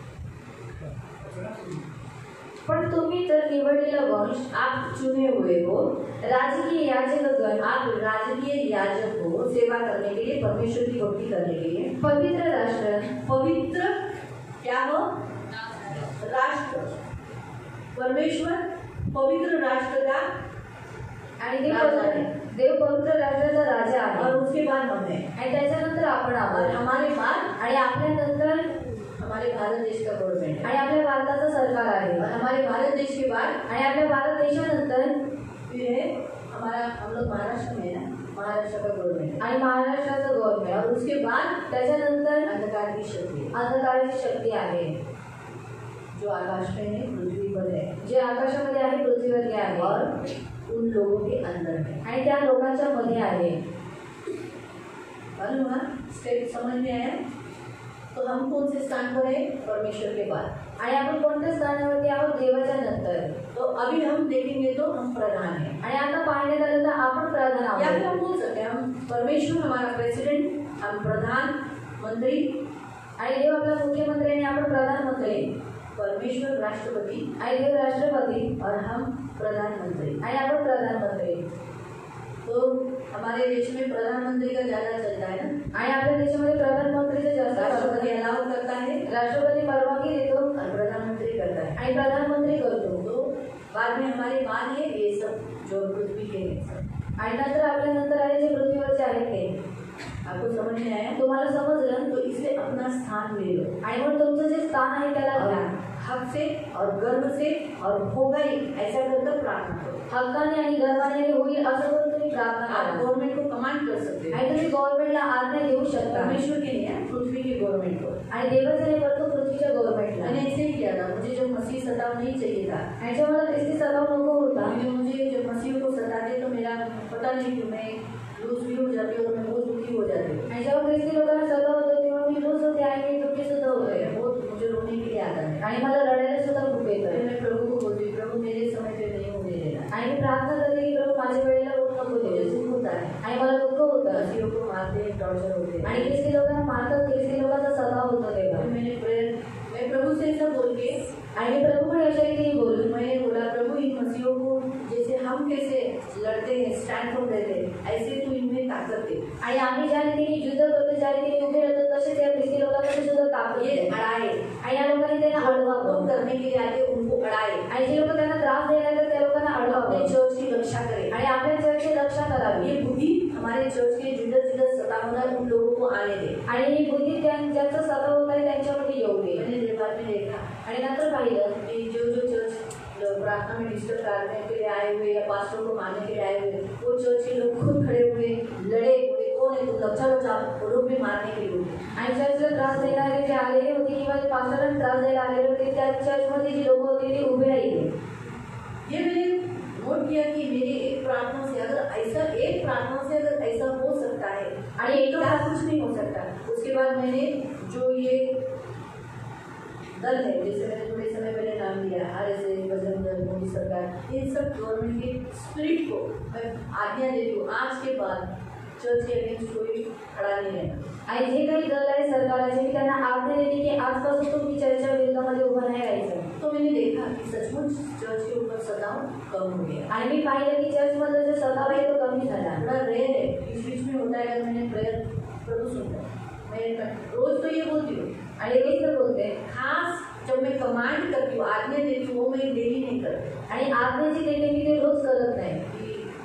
पण तुम्ही तर निवडलेला वंश, आप चुने हुए हो, राजकीय याजकगण, आप राजकीय याजक हो, सेवा करने के लिए, परमेश्वर की भक्ति करने के लिए, पवित्र राष्ट्र, पवित्र क्या हो राष्ट्र, परमेश्वर पवित्र राष्ट्र का आणि देव पवित्र देव पवित्र राष्ट्राचा राजा आहे। और उसके बाद हम हैं आणि त्याच्यानंतर आपण और आहोत। हमारे बाद आणि आपल्यानंतर हमारे भारत देश का गवर्नमेंट है आणि आपल्या भारताचं सरकार आहे। और हमारे भारत देश के बाद आणि आपल्या भारत देशानंतर फिर है हमारा, हम लोग महाराष्ट्र में है ना, महाराष्ट्र का गवर्नमेंट आणि महाराष्ट्राचं गव्हर्नमेंट, और उसके बाद त्याच्यानंतर अंधकार की शक्ति अंधकाराची शक्ती आहे जो आकाश में है, पृथ्वी पर है जे आकाशामध्ये आहे, पृथ्वीवरती आहे और उन लोगों के अंदर है। आणि त्या लोकांच्या मध्ये आहे। मालूम है स्टेप समझ में आया? तो हम कौन से स्थान पर है? परमेश्वर के बाद। आणि आपण कोणत्या स्थानावरती आहोत? देवाच्या नंतर। तो अभी हम देखेंगे तो हम प्रधान हैं आणि आता पाहण्यात आलं तर आपण प्रधान या फिर आहोत। हम बोल सकते हैं हम परमेश्वर हमारा प्रेसिडेंट, हम प्रधान मंत्री, आणि देव आपला मुख्यमंत्री आणि आपण प्रधानमंत्री, परमेश्वर राष्ट्रपति आणि देव राष्ट्रपती और हम प्रधानमंत्री। आणि आपण प्रधानमंत्री। तो हमारे देश में प्रधानमंत्री का ज्यादा चलता है ना, आणि आपल्या देशामध्ये प्रधानमंत्रीचे जास्त राष्ट्रपति अलाउ करता है, राष्ट्रपती परवानगी देतो और प्रधानमंत्री करता है। आणि प्रधानमंत्री करतो। तो बाद में हमारे बाद है ये सब जो पृथ्वी के हैं सब। आणि नंतर आपल्या नंतर आहे जे पृथ्वीवरचे आहेत ते। आपको समझ में आया? तुम्हाला समजलं? तो इसलिए अपना स्थान ले लो आणि मग तुमचं जे स्थान आहे त्याला और घ्या। हक से और गर्व से और होगा ही ऐसा करकर प्रार्थना करो। हक्काने आणि गर्वाने हे होईल असं करून तुम्ही प्रार्थना आप करा। गवर्नमेंट को कमांड कर सकते हो, आणि तुम्ही गव्हर्नमेंटला आज्ञा देऊ शकता। परमेश्वर के लिए पृथ्वी के गवर्नमेंट को। आणि देवाचे हे करतो पृथ्वीच्या गव्हर्नमेंटला। मैंने ऐसे ही किया था, मुझे जो मसीह सताव नहीं चाहिए था, आणि जेव्हा मला ख्रिस्ती सताव नको होता, लेकिन मुझे जब मसीह को सताते तो मेरा पता नहीं क्यों मैं लूज भी हो जाती हूँ और मैं बहुत दुखी हो जाती हूँ। आणि जेव्हा ख्रिस्ती लोकांना सताव होतो तेव्हा मी लूज होते आणि मी दुःखी सुद्धा होते। बहुत मुझे रोने के लिए आता है आणि मला रडायला सुद्धा खूप येतं। फिर मैं प्रभु को बोलती हूँ, प्रभु मेरे समय पे नहीं होने देना। आणि मी प्रार्थना करते की प्रभु माझ्या वेळेला होत नको मुझे देऊ। दुख होता है, आणि मला दुःख होतं मसीहों को मारते हैं, टॉर्चर होते हैं। आणि ख्रिस्ती लोकांना मारतात, ख्रिस्ती लोकांचा सताव होतो तेव्हा। फिर मैंने प्रेयर मैं प्रभु से ऐसा बोल के आणि मी प्रभूकडे अशा रीतीने बोलून मैंने बोला, प्रभु इन मसीहों को जैसे हम कैसे लड़ते हैं, स्टैंड हो रहते हैं, ऐसे तू इनमें ताकत दे। आणि आम्ही ज्या रीतीने युद्ध करतो, ज्या रीतीने उभे राहतो, तसे त्या ख्रिस्ती लोकांमध्ये सुद्धा ताकद ये आहे। अड़ाए आणि या लोकांनी त्यांना अडवावं करने के लिए आते उनको अड़ाए, आणि जे लोक त्यांना त्रास द्यायला लागतात त्या लोकांना अपने अडवावं चर्च की रक्षा करे। आणि आपल्या चर्चची रक्षा करावी। ये बुद्धि हमारे चर्च के जुदा जुदा सतावना उन लोगों को आने दे। आणि ही बुद्धी त्यां- ज्यांचा सताव होत आहे त्यांच्यामध्ये येऊ दे। मैंने दरबार में देखा आणि नंतर पाहिलं कि जो जो चर्च प्रार्थना में डिस्टर्ब करने के लिए आए हुए या पास्टर को मारने के लिए आए हुए, वो चर्च के लोग खुद खड़े हुए लड़े, बोले कौन है तुम लोग, चलो जाओ, वो लोग भी मारने के लिए उठे। आणि चर्चला त्रास देणारे जे आलेले होते किंवा जे पास्टरांना त्रास द्यायला आलेले होते त्या चर्चमध्ये जी लोक होते ते उभे राहिले। ये मैंने नोट किया कि मेरी एक प्रार्थना से अगर ऐसा एक प्रार्थना से अगर ऐसा हो सकता है, आणि एक क्या कुछ नहीं हो सकता। उसके बाद मैंने जो ये दल है, जैसे मैंने थोड़े समय पहले नाम लिया R S S, Bajrang Dal, Modi सरकार, इन सब गवर्नमेंट के स्पिरिट को मैं आज्ञा देती हूँ, आज के बाद चर्च के अगेंस्ट कोई खड़ा नहीं रहना। आणि जे काही दल आहे सरकाराचे मी त्यांना आज्ञा देते की आजपासून तुम्ही चर्चच्या विरोधामध्ये उभं नाही राहायचं। तो मैंने देखा कि सचमुच चर्च के ऊपर सताव कम हो गया। आणि मी पाहिलं की चर्चमध्ये जो सताव आहे तो कमी झाला। थोड़ा रेयर है, बीच बीच में होता है अगर मैंने प्रेयर प्रभु सुनता है, मैं रोज तो ये बोलती हूँ आणि रोज तर बोलते, खास जब मैं कमांड करती हूँ, आज्ञा देती हूँ, वो मैं डेली नहीं करती। आणि आज्ञा जी देते मी ते रोज करत नाही। कि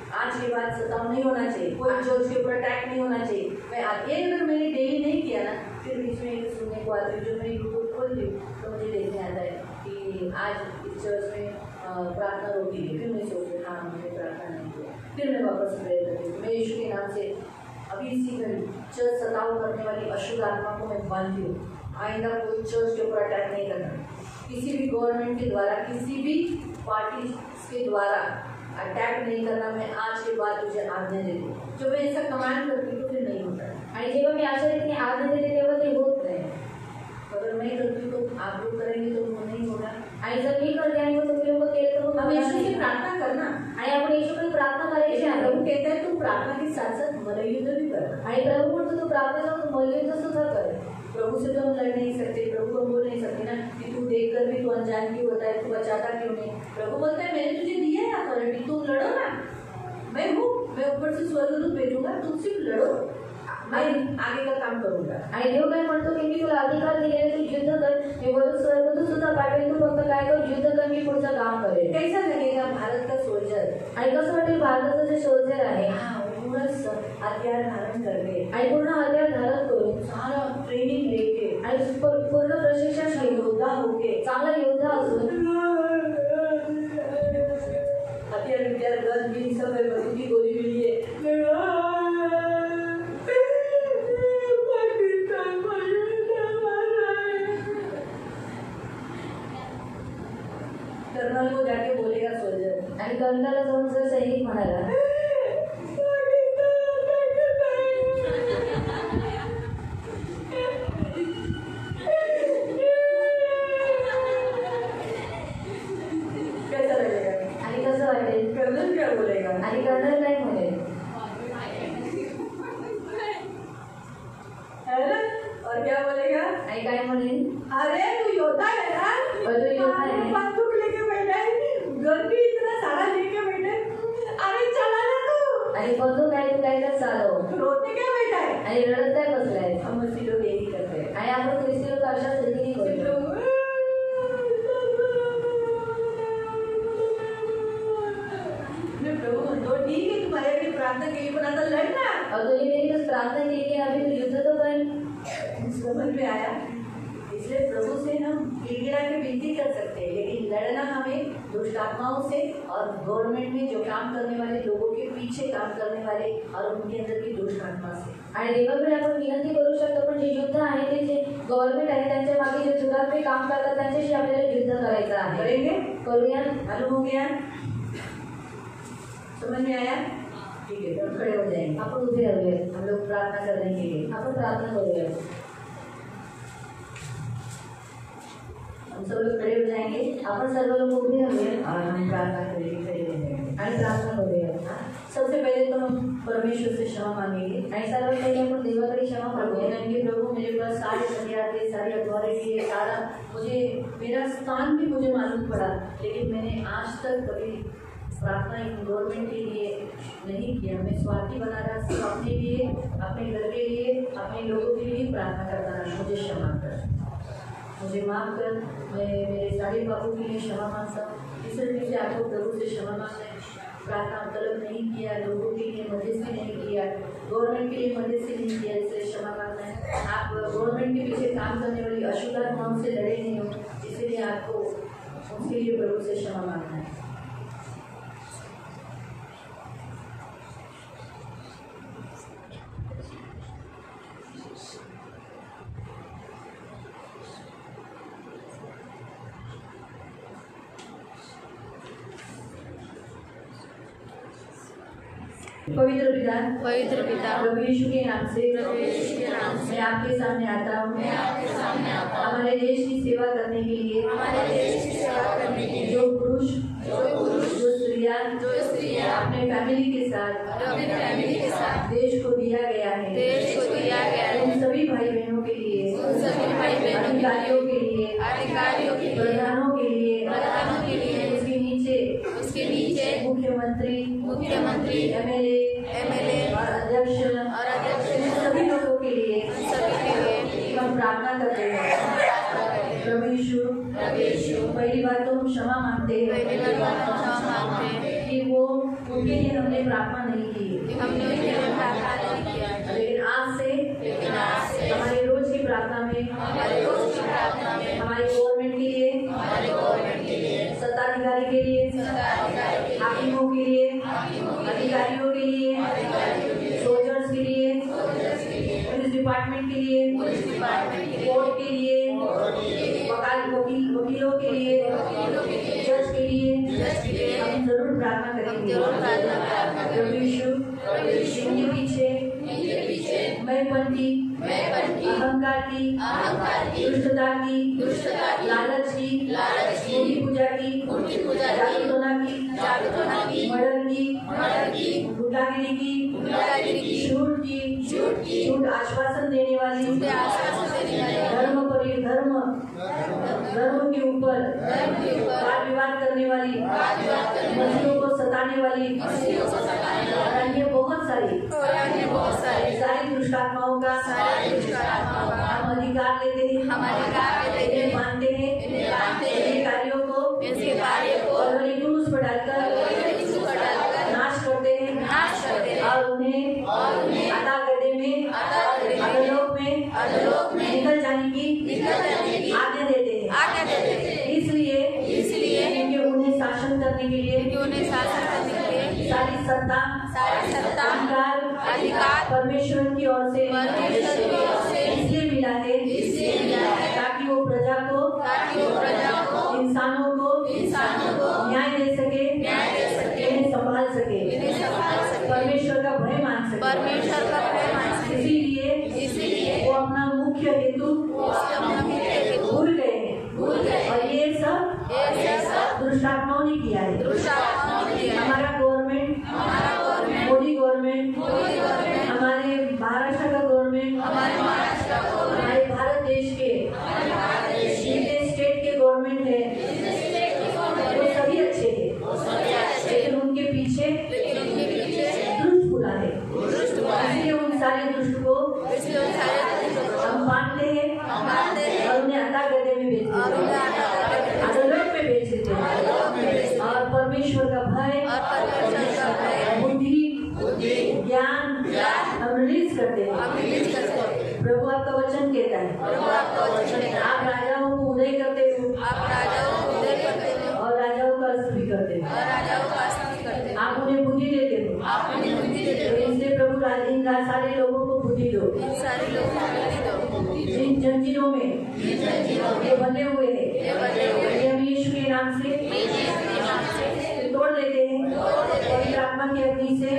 आज के बाद सताव नहीं होना चाहिए, कोई चर्च के ऊपर अटैक नहीं होना चाहिए। मैं ये अगर मैंने डेली नहीं किया ना, फिर बीच में एक सुनने को आती हूँ, जो मैं यूट्यूब खोलती हूँ तो मुझे देखने आता है कि आज इस चर्च में प्रार्थना रोकी गई। फिर मैं सोचती हाँ मैंने प्रार्थना नहीं किया, फिर मैं वापस प्रेयर करती हूँ। मैं यीशु के नाम से अभी इसी घड़ी चर्च सताव करने वाली अशुद्ध आत्मा को मैं बांधती हूँ। आइंदा कोई चर्च के ऊपर अटैक नहीं करना, किसी भी गवर्नमेंट के द्वारा, किसी भी पार्टी के द्वारा अटैक नहीं करना। मैं आज के बाद तुझे आज्ञा देती हूँ। जब मैं ऐसा कमांड करती हूँ तो फिर नहीं होता है। आणि जेव्हा मी अशा रीतीने आज्ञा देते तेव्हा ते होत नाही। अगर मैं करती हूँ तो आप लोग करेंगे तो वो नहीं होगा। आणि जर मी करते आणि मग तुम्ही लोक केलं तर मग हम यीशु से प्रार्थना करना, आणि आपण येशूकडे प्रार्थना करायची आहे। प्रभु कहता है तुम प्रार्थना के साथ साथ मल्लयुद्ध भी कर। आणि प्रभू म्हणतो तू प्रार्थना जाऊन मल्लयुद्ध सुद्धा कर। प्रभु से तो हम लड़ नहीं सकते, प्रभु को बोल नहीं सकते ना कि तू देख कर भी तू अनजान क्यों होता है, तू बचाता क्यों नहीं। प्रभु बोलता है मैंने तुझे दिया है अथॉरिटी, तुम लड़ो ना, मैं हूँ, मैं ऊपर से स्वर्गदूत भेजूंगा, तुम सिर्फ लड़ो, मैं आगे का काम करूंगा। आणि देव काय म्हणतो की मी तुला अधिकार दिलेले, तू युद्ध कर, मी वरून स्वर्गदूत सुद्धा पाठवेल, तू फक्त काय कर, युद्ध कर, मी पुढचं काम करेल। कैसा लगेगा भारत का सोल्जर? आणि कसं वाटेल भारताचं जे सोल्जर आहे पूर्ण हथियार धारण करके आणि पूर्ण हथियार धारण करून सारा ट्रेनिंग लेके आणि पूर्ण प्रशिक्षण घेऊन योद्धा होके चांगला योद्धा असून हथियार विद्यार गन बिन सब है, बंदूक की गोली भी लिए कर्नल को जाके बोलेगा सोल्जर, आणि कर्नलला जाऊन जर सैनिक म्हणाला कैसा लगेगा? आणि कसं वाटेल? कर्नल क्या बोलेगा? आणि कर्नल काय म्हणेल? है ना? और क्या बोलेगा? आणि काय म्हणेल? अरे तू योद्धा है ना, और तू योद्धा है। बंदूक लेके बैठा है, गन भी इतना सारा लेके बैठा है, अरे चला ना तू। आणि बंदूक आहे तू काय तर चालव, रोते क्या बैठा है? आणि रडत काय बसलाय? हम उसी लोग यही करते हैं। आणि आपण ख्रिस्ती लोक अशा रीतीने करतो। मैं प्रभु म्हणतो ठीक है, तुम्हारे लिए प्रार्थना केली पण आता लढना। और तूने मेरी बस प्रार्थना की है, अभी तो युद्ध तो कर। समझ में आया? इसलिए प्रभु से हम गिड़गिड़ा के विनती कर सकते हैं, लेकिन लड़ना हमें दुष्ट आत्माओं से और गवर्नमेंट में जो काम करने वाले लोगों के पीछे काम करने वाले और उनके अंदर की दुष्ट आत्मा से। आणि देवाकडे आपण विनंती करू शकतो, पण जे युद्ध आहे ते जे गव्हर्नमेंट आहे त्यांच्या मागे जे दुरात्मे काम करतात त्यांच्याशी आपल्याला युद्ध करायचं आहे। करेंगे? करूया? मालूम हो गया? समझ में आया? ठीक है, तो खड़े हो जाएंगे। आपण उभे राहूया, हम लोग प्रार्थना करने के लिए आपण प्रार्थना करूया। हम सब लोग खड़े हो जाएंगे, आपण सर्व लोक उभे राहूया और हम प्रार्थना करेंगे, खड़े हो जाएंगे। आणि प्रार्थना करूया। सबसे पहले तो हम परमेश्वर से क्षमा मांगेंगे। आणि सर्वात पहिले आपण देवाकडे क्षमा प्रभु मागूया। कहेंगे प्रभु मेरे पास सारे हथियार थे, सारी अथॉरिटी है, सारा मुझे मेरा स्थान भी मुझे मालूम पड़ा, लेकिन मैंने आज तक कभी प्रार्थना गवर्नमेंट के लिए नहीं किया। मैं स्वार्थी बना रहा, सिर्फ अपने लिए, अपने घर के लिए, अपने लोगों के लिए प्रार्थना करता रहा। मुझे क्षमा कर, मुझे माफ कर, मैं मेरे सारे पापों के लिए क्षमा मांगता हूँ। इस तरीके से आपको प्रभु से क्षमा मांगना है। प्रार्थना तलब नहीं किया, लोगों के लिए मध्यस्थी नहीं किया, गवर्नमेंट के लिए मध्यस्थी नहीं किया, इसलिए क्षमा मांगना है। आप गवर्नमेंट के पीछे काम करने वाली अशुद्ध आत्माओं से लड़े नहीं हो, इसलिए आपको उसके लिए प्रभु से क्षमा मांगना है। पवित्र पिता, पवित्र पिता, प्रभु यीशु के नाम से प्रभु यीशु के नाम से मैं आपके सामने आता हूँ। मैं आपके सामने आता हूँ। हमारे देश की सेवा करने के लिए, हमारे देश की सेवा करने के लिए जो पुरुष जो पुरुष जो स्त्रियां जो स्त्रियां अपने फैमिली के साथ अपनी फैमिली के साथ देश को दिया गया है, देश को दिया गया है, उन सभी भाई बहनों के लिए, उन सभी भाई बहनों के अधिकारियों के लिए, अधिकारियों के लिए, प्रधानों के लिए, प्रधानों के लिए, उसके नीचे उसके नीचे मुख्यमंत्री मुख्यमंत्री, एमएलए एमएलए और अध्यक्ष और अध्यक्ष इन सभी लोगों के लिए सभी के लिए हम प्रार्थना करते हैं। प्रभु यीशु, प्रभु यीशु, पहली बात तो हम क्षमा मांगते हैं पहली बार हम क्षमा मांगते हैं कि वो उनके लिए हमने प्रार्थना नहीं की, हमने उनके लिए प्रार्थना नहीं किया। लेकिन आज से लेकिन आज से हमारी रोज की प्रार्थना में, हमारे रोज की प्रार्थना में हमारे गवर्नमेंट के लिए, हमारे गवर्नमेंट के लिए, सत्ताधिकारी के लिए, सरकार के लिए, हाकिमों के लिए, हाकिमों के लिए, अधिकारियों के लिए, अधिकारियों के लिए, सोल्जर्स के लिए, सोल्जर्स के लिए, पुलिस डिपार्टमेंट के लिए, पुलिस डिपार्टमेंट के लिए, कोर्ट के लिए, कोर्ट के लिए, वकाल वकील वकीलों के लिए, वकीलों के लिए, जज के लिए, जज के लिए हम जरूर प्रार्थना हम करेंगे। जरूर प्रार्थना प्रार्थना प्रभु करेंगे। यीशु, प्रभु यीशु, इनके पीछे इनके पीछे मैंपन की, मैंपन की, अहंकार की, अहंकार की, दुष्टता की, दुष्टता की, लालच की, लालच की, मूर्ति पूजा की, मूर्ति पूजा की, जादूटोना की, जादूटोना की, मर्डर की, मर्डर की, गुंडागिरी की, गुंडागिरी की, झूठ की, झूठ की, झूठ आश्वासन देने वाली, झूठे आश्वासन देने वाली, धर्म पर धर्म धर्म के ऊपर धर्म के ऊपर वाद विवाद करने वाली, वाद विवाद करने वाली, मसीहों को सताने वाली, मसीहों को सताने वाली, और अन्य बहुत सारी और अन्य बहुत सारे सारी दुष्टात्माओं का सारे दुष्टात्माओं का हम अधिकार लेते हैं, हम अधिकार लेते हैं, इन्हें मानते हैं, इन्हें मानते हैं, इनके कार्यों को इसके कार्य को कलवरी क्रूस पर डालकर यीशु पर डालकर नाश करते हैं, नाश करते हैं, और उन्हें और उन्हें अता गड्ढे में, अतः गड्ढे में, अधोलोक में अधोलोक में निकल जाने की निकल जाने की आज्ञा देते हैं। आज्ञा देते हैं। इसलिए इसलिए क्योंकि उन्हें शासन करने के लिए क्योंकि उन्हें शासन करने के लिए सारी सत्ता, सारी सत्ता, अधिकार अधिकार परमेश्वर की ओर से परमेश्वर की ओर से इसलिए मिला है, इसलिए मिला है, ताकि वो प्रजा को, ताकि वो प्रजा को, इंसानों को इंसानों को न्याय दे सके, न्याय दे सके, इन्हें संभाल सके, इन्हें संभाल सके, परमेश्वर का भय मान सके। परमेश्वर का भय मान सके। इसीलिए इसीलिए वो अपना मुख्य हेतु उसके अपना मुख्य हेतु भूल गए हैं, भूल गए। और ये सब ये सब दुष्टात्माओं ने किया है। दुष्टात्माओं ने किया है। हमारा गवर्नमेंट, हमारा government, Modi government, Modi government, हमारे महाराष्ट्र का गवर्नमेंट, हमारे महाराष्ट्र का गवर्नमेंट, हमारे भारत देश के हमारे भारत देश के जितने स्टेट के गवर्नमेंट है, स्टेट की वो गवर्नमेंट सभी अच्छे हैं, सभी अच्छे, लेकिन उनके पीछे लेकिन उनके पीछे दुष्ट बुला है। दुष्ट हुआ है। इसलिए उन सारे दुष्ट को इसलिए उन सारे दुष्टों को हम मानते हैं हम मानते हैं और उन्हें अता गड्ढे में बेच और देते उन्हें हैं, अता गड्ढे में अधोलोक में बेच देते अधोलोक में बेच देते हैं, हैं। और परमेश्वर का भय, और परमेश्वर का भय, बुद्धि, बुद्धि, ज्ञान ज्ञान हम रिलीज करते हैं। हम रिलीज करते हैं। प्रभु आपका वचन कहता है, प्रभु आपका वचन कहता है, आप राजाओं को उदय करते हो आप राजाओं को उदय करते हो और राजाओं का अस्त भी करते हो, और राजाओं का अस्त करते हो। आप उन्हें बुद्धि देते हो। आप उन्हें बुद्धि देते तो हो। इसलिए प्रभु राज- इन सारे लोगों को बुद्धि दो, इन सारे लोगों को बुद्धि दो। जिन जंजीरों में इन जंजीरों में ये बंधे हुए हैं, ये बंधे हुए हैं, ये हम यीशु के नाम से यीशु के नाम से तोड़ देते हैं, पवित्र आत्मा की अग्नि से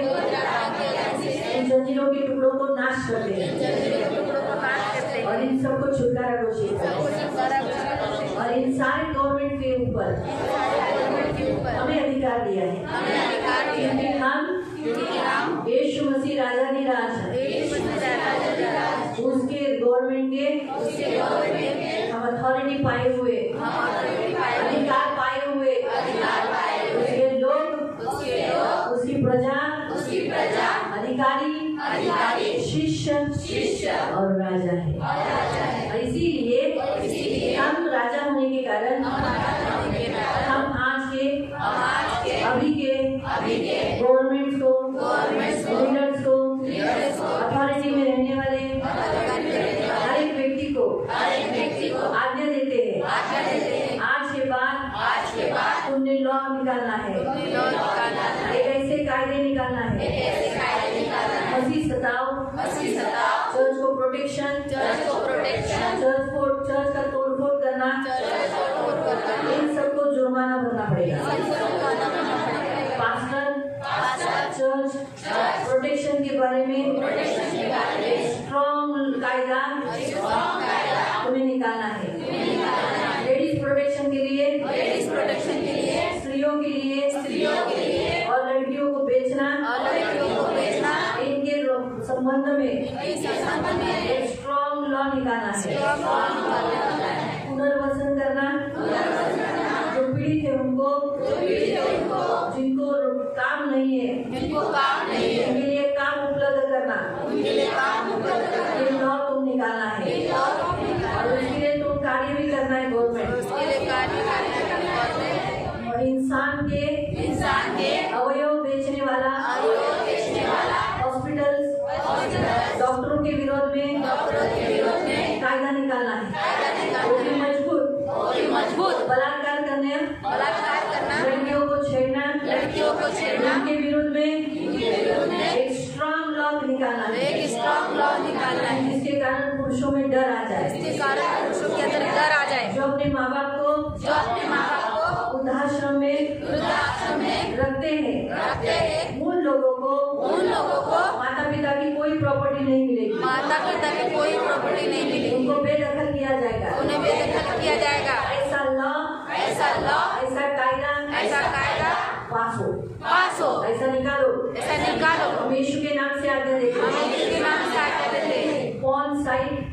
इन जंजीरों के टुकड़ों को नाश करते हैं, जंजीरों के टुकड़ों को नाश करते हैं। और इन सबको छुटकारा घोषित करते सबको हैं। छुटकारा घोषित करते हैं। और इन सारे गवर्नमेंट के ऊपर इन सारे गवर्नमेंट के ऊपर हमें अधिकार दिया है, हमें अधिकार दिया क्योंकि है, हम क्योंकि हम यीशु मसीह राजाधिराज हैं। यीशु मसीह राजाधिराज, उसके गवर्नमेंट के उसके गवर्नमेंट में हम अथॉरिटी पाए हुए, हम ऑथोरिटी पाए हुए, अधिकार पाए हुए, अधिकार पाए हुए, उसके लोग, उसके लोग, उसकी प्रजा, उसकी प्रजा, अधिकारी, अधिकारी, शिष्य, शिष्य और राजा है। और राजा है। और इसीलिए इसीलिए हम राजा होने के कारण हम राजा होने के कारण हम आज के हम आज के अभी के अभी के गवर्नमेंट्स को, गवर्नमेंट्स को, लीडर्स को, लीडर्स को, अथॉरिटी में रहने वाले अधिकारी रहने वाले हर एक व्यक्ति को हर एक व्यक्ति को आज्ञा देते हैं, आज्ञा देते हैं। आज के बाद आज के बाद तुमने लॉ निकालना है, तुमने लॉ निकालना है, एक ऐसे कायदे निकालना है, एक ऐसे कायदे निकालना है, मसीह सताओ, मसीह सताओ, चर्च को प्रोटेक्शन, चर्च को प्रोटेक्शन, चर्च को चर्च का तोड़फोड़ करना, चर्च को तोड़ करना, इन सबको जुर्माना भरना पड़ेगा। सबको जुर्माना भरना पड़ेगा। पास्टर, पास्टर, चर्च, प्रोटेक्शन के बारे में प्रोटेक्शन के बारे में स्ट्रॉन्ग कायदा स्ट्रॉन्ग कायदा तुम्हें निकालना है। निकालना है। लेडीज प्रोटेक्शन के लिए, लेडीज प्रोटेक्शन के लिए, स्त्रियों के लिए, स्त्रियों के लिए और लड़कियों को बेचना, और लड़कियों को बेचना, इनके संबंध में इनके संबंध में एक स्ट्रॉन्ग लॉ निकालना है। स्ट्रॉन्ग लॉ निकालना है। पुनर्वसन करना, जो पीड़ित है उनको, जो पीड़ित है उनको, जिनको काम नहीं है, जिनको काम नहीं है, उनके लिए काम उपलब्ध करना, उनके लिए काम उपलब्ध करना, ये लॉ तुम निकालना है। ये लॉ तुम निकालना और है। उसके लिए तुम कार्य भी करना है गवर्नमेंट। उसके लिए कार्य करना है गवर्नमेंट। और इंसान के इंसान के अवयव बेचने बलात्कार करना, लड़कियों को छेड़ना, लड़कियों को छेड़ना, उनके विरोध में उनके विरोध में एक स्ट्रॉन्ग लॉ निकालना है, एक स्ट्रॉन्ग लॉ निकालना है, जिसके कारण पुरुषों में डर आ जाए, जिसके कारण पुरुषों के अंदर डर आ जाए, जो अपने माँ बाप को जो अपने माँ बाप को वृद्धाश्रम में वृद्धाश्रम में रखते हैं, रखते हैं, उन लोगों को उन लोगों को माता पिता की कोई प्रॉपर्टी नहीं मिलेगी, माता पिता की कोई प्रॉपर्टी नहीं मिलेगी, उनको बेदखल किया जाएगा, उन्हें बेदखल किया जाएगा। ऐसा लॉ, ऐसा लॉ, ऐसा कायदा, ऐसा कायदा पास हो, पास हो, ऐसा निकालो, ऐसा निकालो। हम यीशु के नाम से आज्ञा देते हम हैं। यीशु के नाम से आज्ञा देते हैं। पॉर्न साइट,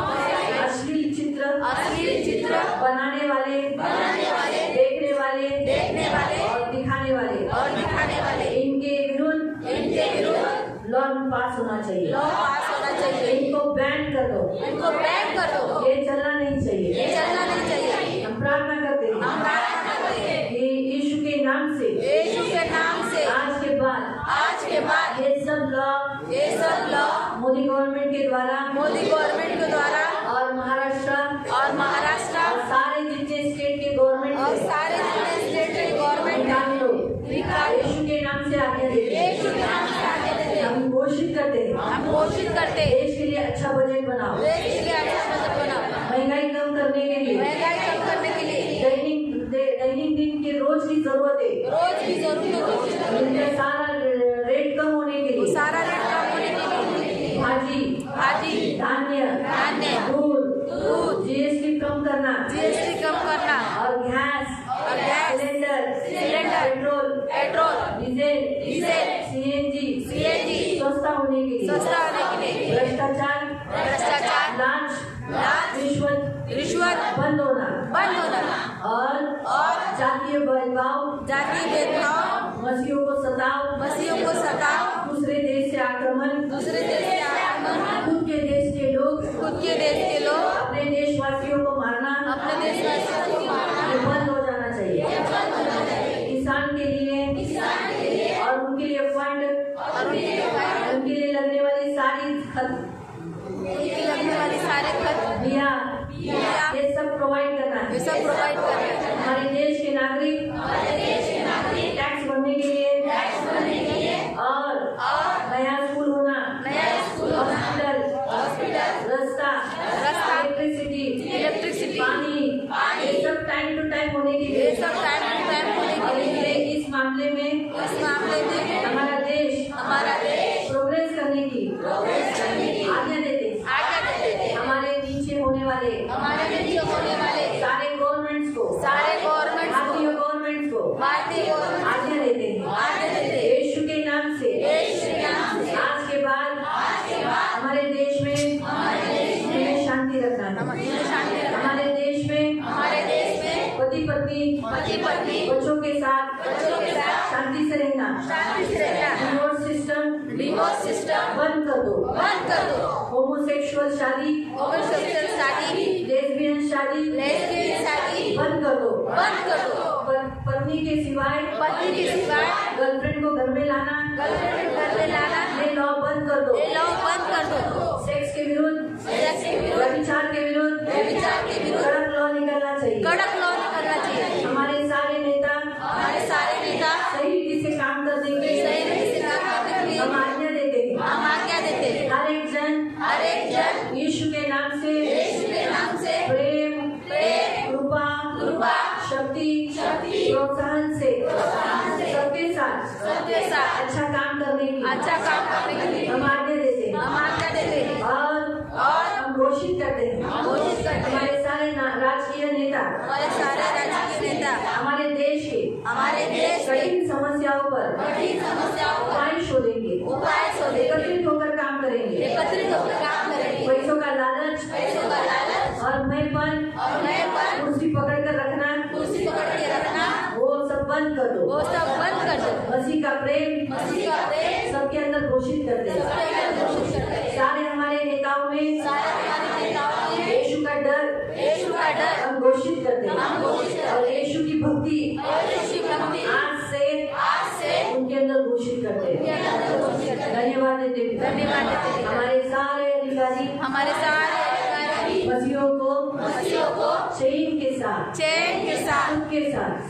अश्लील चित्र, अश्लील चित्र बनाने वाले, बनाने वाले, देखने वाले, देखने वाले और दिखाने वाले, और दिखाने वाले, इनके विरुद्ध इनके विरुद्ध लॉ पास होना चाहिए, लॉ पास होना चाहिए। इनको बैन कर दो, इनको बैन कर दो, ये चलना नहीं चाहिए, ये चलना नहीं चाहिए। हम प्रार्थना करते हम हैं प्रार्थना करते हैं कि यीशु के नाम से यीशु के नाम से आज के बाद आज के बाद ये सब लॉ ये सब लॉ मोदी गवर्नमेंट के द्वारा मोदी गवर्नमेंट के द्वारा और महाराष्ट्र और महाराष्ट्र और सारे जितने स्टेट के गवर्नमेंट और सारे जितने स्टेट के गवर्नमेंट निकाल लो, निकाल लो। यीशु के नाम से आज्ञा देते हैं। यीशु के नाम से आज्ञा देते हैं। हम घोषित करते हैं हम घोषित करते हैं देश के लिए अच्छा बजट बनाओ, देश के लिए अच्छा बजट बनाओ, महंगाई कम करने के लिए, महंगाई कम करने के लिए, दैनिक दे- दैनिक दिन के रोज की जरूरतें, रोज की जरूरत उनका सारा रेट कम होने के लिए, सारा रेट कम होने के लिए, भाजी, भाजी, धान्य, धान्य, दूध, दूध, जीएसटी कम करना, जीएसटी कम करना और गैस, और gas, cylinder, cylinder, petrol, petrol, diesel, diesel, CNG, CNG, सस्ता होने के लिए, सस्ता होने के लिए, भ्रष्टाचार, भ्रष्टाचार, लांच, लांच, रिश्वत, रिश्वत बंद होना बंद होना और और जातीय भेदभाव, जातीय भेदभाव, मसीहों को सताओ, मसीहों को सताओ, दूसरे देश से आक्रमण, दूसरे देश से आक्रमण, खुद के देश के लोग खुद के देश के लोग अपने देशवासियों को मारना, अपने देशवासियों को मारना ये बंद हो जाना चाहिए। किसान के लिए किसान के लिए और उनके लिए फंड, और उनके लिए उनके लिए लगने वाली सारी खत, उनकी लगने वाली सारे खर्च बिया, बिया, ये सब प्रोवाइड करना ये है। सब प्रोवाइड कर रहे हैं। हमारे देश के नागरिक हमारे देश के नागरिक टैक्स भरने के लिए टैक्स भरने के लिए और और नया स्कूल होना, नया स्कूल होना, हॉस्पिटल, हॉस्पिटल, रास्ता, रास्ता, इलेक्ट्रिसिटी, इलेक्ट्रिसिटी, पानी, पानी, ये सब टाइम टू टाइम होने के ये लिए सब टाइम टू टाइम होने और के लिए इसलिए इस मामले में इस मामले में हमारा देश हमारा देश प्रोग्रेस करने की प्रोग्रेस करने की आज्ञा देते हैं। आज्ञा देते हैं। हमारे नीचे होने वाले हमारे नीचे होने वाले सारे गवर्नमेंट्स को, सारे गवर्नमेंट भारतीय गवर्नमेंट्स को भारतीय गवर्नमेंट आज्ञा देते हैं आज्ञा देते हैं। यीशु के नाम से यीशु के नाम से आज के बाद आज के बाद हमारे देश में हमारे देश में हमें शांति रखना है। हमारे शांति रखना। हमारे देश में हमारे देश में पति पत्नी पति पत्नी बच्चों के साथ बच्चों के साथ शांति से रहना, शांति से रहना, डिवोर्स सिस्टम डिवोर्स सिस्टम बंद कर दो, बंद कर दो, होमोसेक्सुअल शादी, होमोसेक्सुअल शादी, लेस्बियन शादी लेस्बियन शादी बंद कर दो, बंद कर दो, प- पत्नी के सिवाय पति के सिवाय गर्लफ्रेंड को घर में लाना, गर्लफ्रेंड घर में लाना, ये लॉ बंद कर दो, ये लॉ बंद कर दो, सेक्स के विरुद्ध, सेक्स के विरुद्ध, व्यभिचार के विरुद्ध व्यभिचार के विरुद्ध कड़क लॉ निकलना चाहिए। कड़क लॉ निकलना चाहिए। हमारे सारे नेता हमारे सारे नेता सही रीति से काम करने के सही लिए रीति से काम करने के लिए हम आज्ञा देते हैं। हम आज्ञा देते हैं। हर एक जन हर एक जन यीशु के नाम से यीशु के नाम से प्रेम, प्रेम, कृपा, कृपा, शक्ति, शक्ति, प्रोत्साहन से प्रोत्साहन से सबके साथ सबके साथ अच्छा काम करने की अच्छा काम करने के लिए हम आज्ञा देते हैं हम आज्ञा देते हैं। और और हम घोषित करते हैं घोषित करते हैं। हमारे सारे ना- राजकीय नेता हमारे सारे राजकीय नेता हमारे देश के हमारे देश के कठिन समस्याओं पर कठिन समस्याओं पर उपाय शोधेंगे, उपाय शोधेंगे, एकत्रित होकर काम करेंगे, एकत्रित होकर काम करेंगे, पैसों का लालच पैसों का लालच और मैंपन और नए पर कुर्सी पकड़ कर रखना कुर्सी पकड़ के रखना वो सब बंद कर दो। वो सब बंद कर दो। मसीह का प्रेम मसीह का प्रेम सबके अंदर घोषित कर दे। सबके अंदर घोषित करते हैं। सारे हमारे नेताओं में सारे हमारे नेताओं में यीशु का डर यीशु का डर हम घोषित करते हैं हम घोषित करते हैं। और यीशु की भक्ति और यीशु की भक्ति आज से आज से उनके अंदर घोषित करते उनके हैं। अंदर घोषित करते हैं। धन्यवाद देते हैं। धन्यवाद देते हैं। हमारे सारे अधिकारी हमारे सारे अधिकारी मसीहों को मसीहों को चैन के साथ चैन के साथ सुख के साथ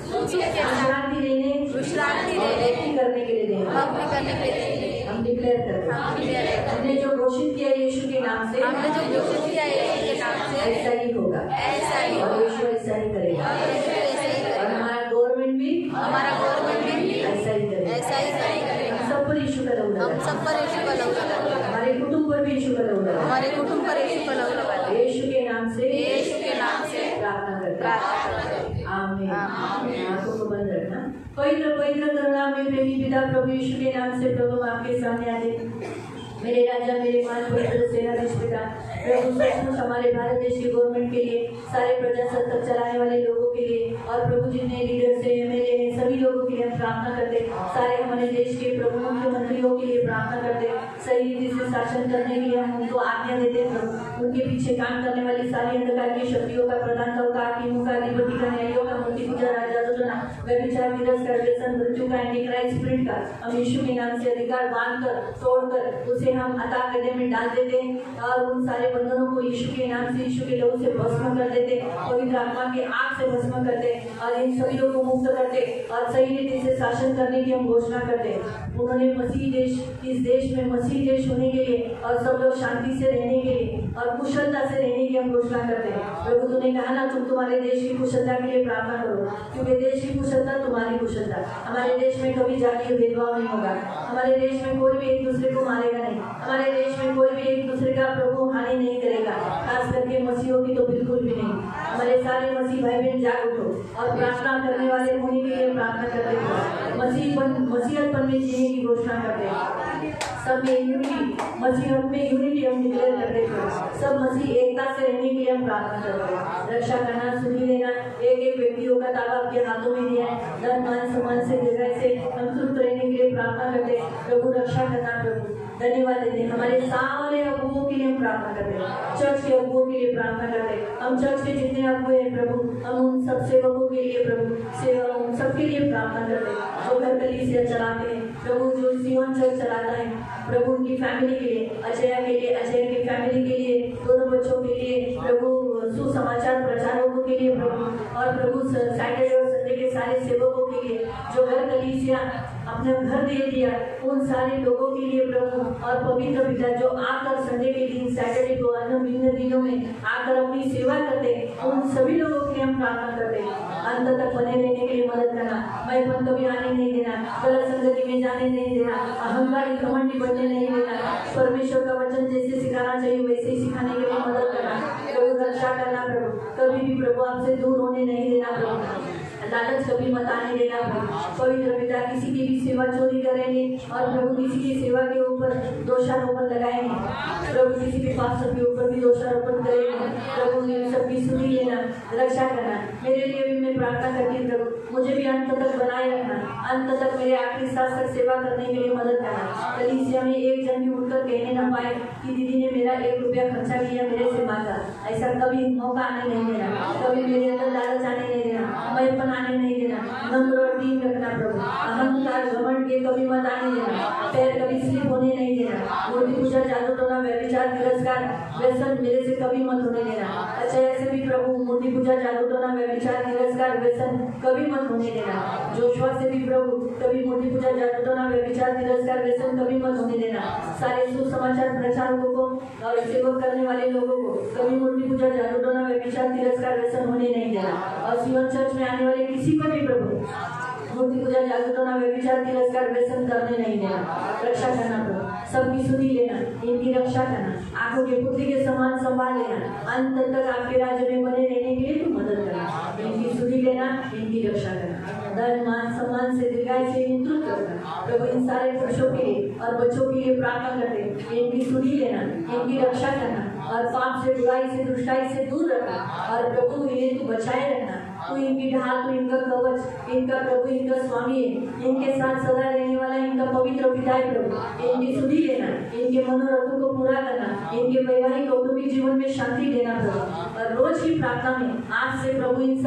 सुख के साथ विश्रांति लेने विश्रांति और लेने भक्ति करने के लिए देंगे। भक्ति करने के लिए हम डिक्लेयर करते हैं, हम declare करते हैं। हमने जो घोषित किया यीशु के नाम से हमने जो घोषित किया यीशु के नाम से ऐसा ही होगा, ऐसा ही और होगा यीशु ऐसा ही करेगा, और यीशु ऐसा ही और करेगा। हमारा गवर्नमेंट भी हमारा गवर्नमेंट भी ऐसा ही करेगा, ऐसा ही करेगा। हम सब पर यीशु का लहू हम लगा, सब पर यीशु का लहू लगा, हमारे कुटुंब पर भी यीशु का लहू लगा, हमारे कुटुंब पर यीशु का लहू लगा। यीशु के नाम से यीशु के नाम से प्रार्थना करते हैं। प्रार्थना करते हैं। आमीन। आमीन। आंखों को बंद रखना। पवित्र पवित्र करुणामय प्रेमी पिता प्रभु यीशु के नाम से प्रभु हम आपके सामने आते हैं। मेरे राजा मेरे मान पवित्र सेनाधीश पिता प्रभु सचमुच हमारे भारत देश के गवर्नमेंट के लिए, सारे प्रजासत्ताक चलाने वाले लोगों के लिए, और प्रभु जितने लीडर्स हैं एमएलए हैं सभी लोगों के लिए हम प्रार्थना करते, सारे हमारे देश के प्रभु मुख्यमंत्रियों के लिए प्रार्थना करते, सही रीति से शासन करने के लिए हम उनको आज्ञा देते हैं प्रभु। उनके पीछे काम करने वाली सारी अंधकार की शक्तियों का, प्रधानताओं का, हाकिमों का, अधिपति का, न्यायियों का, मूर्ति पूजा, राजा योजना, व्यभिचार, तिरस्कार, व्यसन, मृत्यु का, एंटीक्राइस्ट स्पिरिट का हम यीशु के नाम से अधिकार बांध कर तोड़कर उसे हम अता गड्ढे में डाल देते हैं, और उन सारे बंधनों को यीशु के नाम से, यीशु के लहू से भस्म कर देते, पवित्र आत्मा की आग से भस्म करते, और इन सभी लोगों को मुक्त करते और सही रीति से शासन करने की हम घोषणा करते। उन्होंने मसीह देश, इस देश में मसीह देश होने के लिए और सब लोग शांति से रहने के लिए और कुशलता से रहने की हम घोषणा करते हैं। प्रभु तूने कहा ना, तुम तुम्हारे देश की कुशलता के लिए प्रार्थना करो, क्योंकि देश की कुशलता तुम्हारी कुशलता। हमारे देश में कभी जातीय भेदभाव नहीं होगा, हमारे देश में कोई भी एक दूसरे को मारेगा नहीं, हमारे देश में कोई भी एक दूसरे का प्रभु हानि नहीं करेगा, खास करके मसीहों की तो बिल्कुल भी नहीं। हमारे सारे मसीह भाई बहन जाग उठो और प्रार्थना करने वाले होने के लिए प्रार्थना करते हैं, मसीहपन मसीहतपन में जीने की घोषणा करते हैं, सब में यूनिटी, मसीह में यूनिटी हम डिक्लेयर करते हैं, सब मसीह एकता से रहने के लिए हम प्रार्थना करते हैं। रक्षा करना, सुधी देना, एक एक व्यक्तियों का ताबा आपके हाथों में दिया है, धन मान सम्मान से दीर्घायु से हम तृप्त रहने के लिए प्रार्थना करते हैं। प्रभु रक्षा करना, प्रभु धन्यवाद देते हैं। हमारे सारे अगुओं के लिए हम प्रार्थना करते हैं, चर्च के अगुओं के लिए प्रार्थना करते हैं। हम चर्च के जितने अगुए हैं प्रभु, हम उन सब सेवकों के लिए प्रभु सेवा उन सबके लिए प्रार्थना करते हैं जो घर कलीसिया चलाते हैं प्रभु, जो सियोन चर्च चलाता है प्रभु, उनकी फैमिली के लिए, अजय के लिए, अजय की फैमिली के लिए, दोनों बच्चों के लिए प्रभु, सुसमाचार प्रचारकों के लिए प्रभु, और प्रभु सैटरडे और संडे के सारे सेवकों के लिए जो घर कलीसिया अपने घर दे दिया, उन सारे लोगों के लिए प्रभु, और पवित्र पिता जो आकर संडे के दिन, सैटरडे को, अन्य भिन्न दिनों में आकर अपनी सेवा करते, उन सभी लोगों के लिए हम प्रार्थना करते हैं। अंत तक बने रहने के लिए मदद करना, मैं कभी आने नहीं देना, गलत संगति में जाने नहीं देना, अहंकारी घमंडी बनने नहीं देना, परमेश्वर का वचन जैसे सिखाना चाहिए वैसे ही सिखाने के लिए मदद करना, प्रभु रक्षा करना प्रभु, कभी भी प्रभु आपसे दूर होने नहीं देना प्रभु, लालच कभी मत आने देना प्रभु। पवित्र पिता किसी की भी सेवा चोरी करेंगे और प्रभु किसी की सेवा के ऊपर दोषारोपण लगाएंगे, प्रभु किसी के पास्टर के ऊपर भी दोषारोपण करेंगे, प्रभु इन सबकी सुनी लेना, रक्षा करना। मेरे लिए भी मैं प्रार्थना करती हूँ प्रभु, मुझे भी अंत तक बनाए रखना, अंत तक मेरे आखिरी सांस तक सेवा करने के लिए मदद करना। कलीसिया में एक जन भी उठकर कहने न पाए कि दीदी ने मेरा एक रुपया खर्चा किया, मेरे से मांगा, ऐसा कभी मौका आने नहीं देना, कभी मेरे अंदर लालच आने नहीं देना, मैं आने नहीं देना, नम्र और दीन रखना प्रभु, अहंकार घमंड के कभी मत आने देना, पैर कभी स्लिप होने नहीं देना, मूर्ति पूजा, जादू टोना, व्यभिचार, तिरस्कार, व्यसन मेरे से कभी मत होने देना। अच्छा ऐसे भी प्रभु मूर्ति पूजा, जादू टोना, व्यभिचार, तिरस्कार, व्यसन कभी मत होने देना। जोशुआ से भी प्रभु कभी मूर्ति पूजा, जादू टोना, व्यभिचार, तिरस्कार, व्यसन कभी मत होने देना। सारे सुसमाचार प्रचारकों को और सेवक करने वाले लोगों को कभी मूर्ति पूजा, जादू टोना, व्यभिचार, तिरस्कार, व्यसन होने नहीं देना। और सियोन चर्च में आने वाले किसी को भी प्रभु मूर्ति पूजा, जादू टोना, व्यभिचार, तिरस्कार, व्यसन करने नहीं देना, रक्षा करना प्रभु, सबकी सुधी लेना, इनकी रक्षा करना, आंखों के पुत्री के समान संभाल लेना, अंत तक आपके राज्य में बने रहने के लिए तू मदद करना, इनकी सुधी लेना, इनकी रक्षा करना, धन मान सम्मान से दीर्घायु से नितृत करना प्रभु। इन सारे पुरुषों के लिए और बच्चों के लिए प्रार्थना करते, इनकी सुधी लेना, इनकी रक्षा करना, और पाप से, बुराई से, दुष्टाई से दूर रखना, और प्रभु इन्हें तू बचाए रखना, तू इनकी ढाल, तू इनका कवच, इनका प्रभु, इनका स्वामी है, इनके साथ सदा रहने वाला इनका पवित्र पिता है प्रभु। इनकी सुधी लेना, इनके मनोरथों को पूरा करना, इनके वैवाहिक कौटुंबिक जीवन में शांति देना प्रभु। और रोज की प्रार्थना में आज से प्रभु इन सारे अगुओं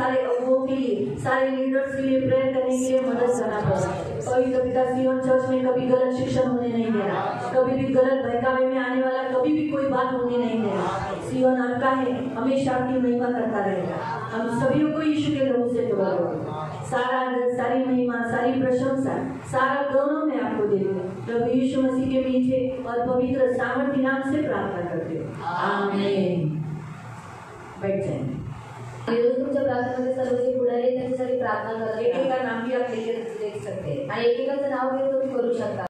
अगुओं के लिए, सारे लीडर्स के लिए प्रेयर करने के लिए मदद करना पड़ा। पवित्र पिता सियोन चर्च में कभी गलत शिक्षण होने नहीं देना, कभी भी गलत बहकावे में आने वाला कभी भी कोई बात होने नहीं देना। सियोन आपका है, हमेशा आपकी महिमा करता रहेगा। हम सभी को यीशु के लहू से धुला दो। सारा आदर, सारी महिमा, सारी प्रशंसा, सारा दोनों में आपको देते हैं प्रभु यीशु मसीह के मीठे और पवित्र सामर्थ्य नाम से प्रार्थना करते हो, आमीन। बैठ जाएंगे। रोज तुमच्या प्रार्थनेमध्ये सर्व जे पुढारी आहेत त्यांच्यासाठी प्रार्थना करा। एक एक का नाम भी आप लेकर देख सकते हैं। आणि एकेकाचं नाव घेऊन तुम्ही करू शकता।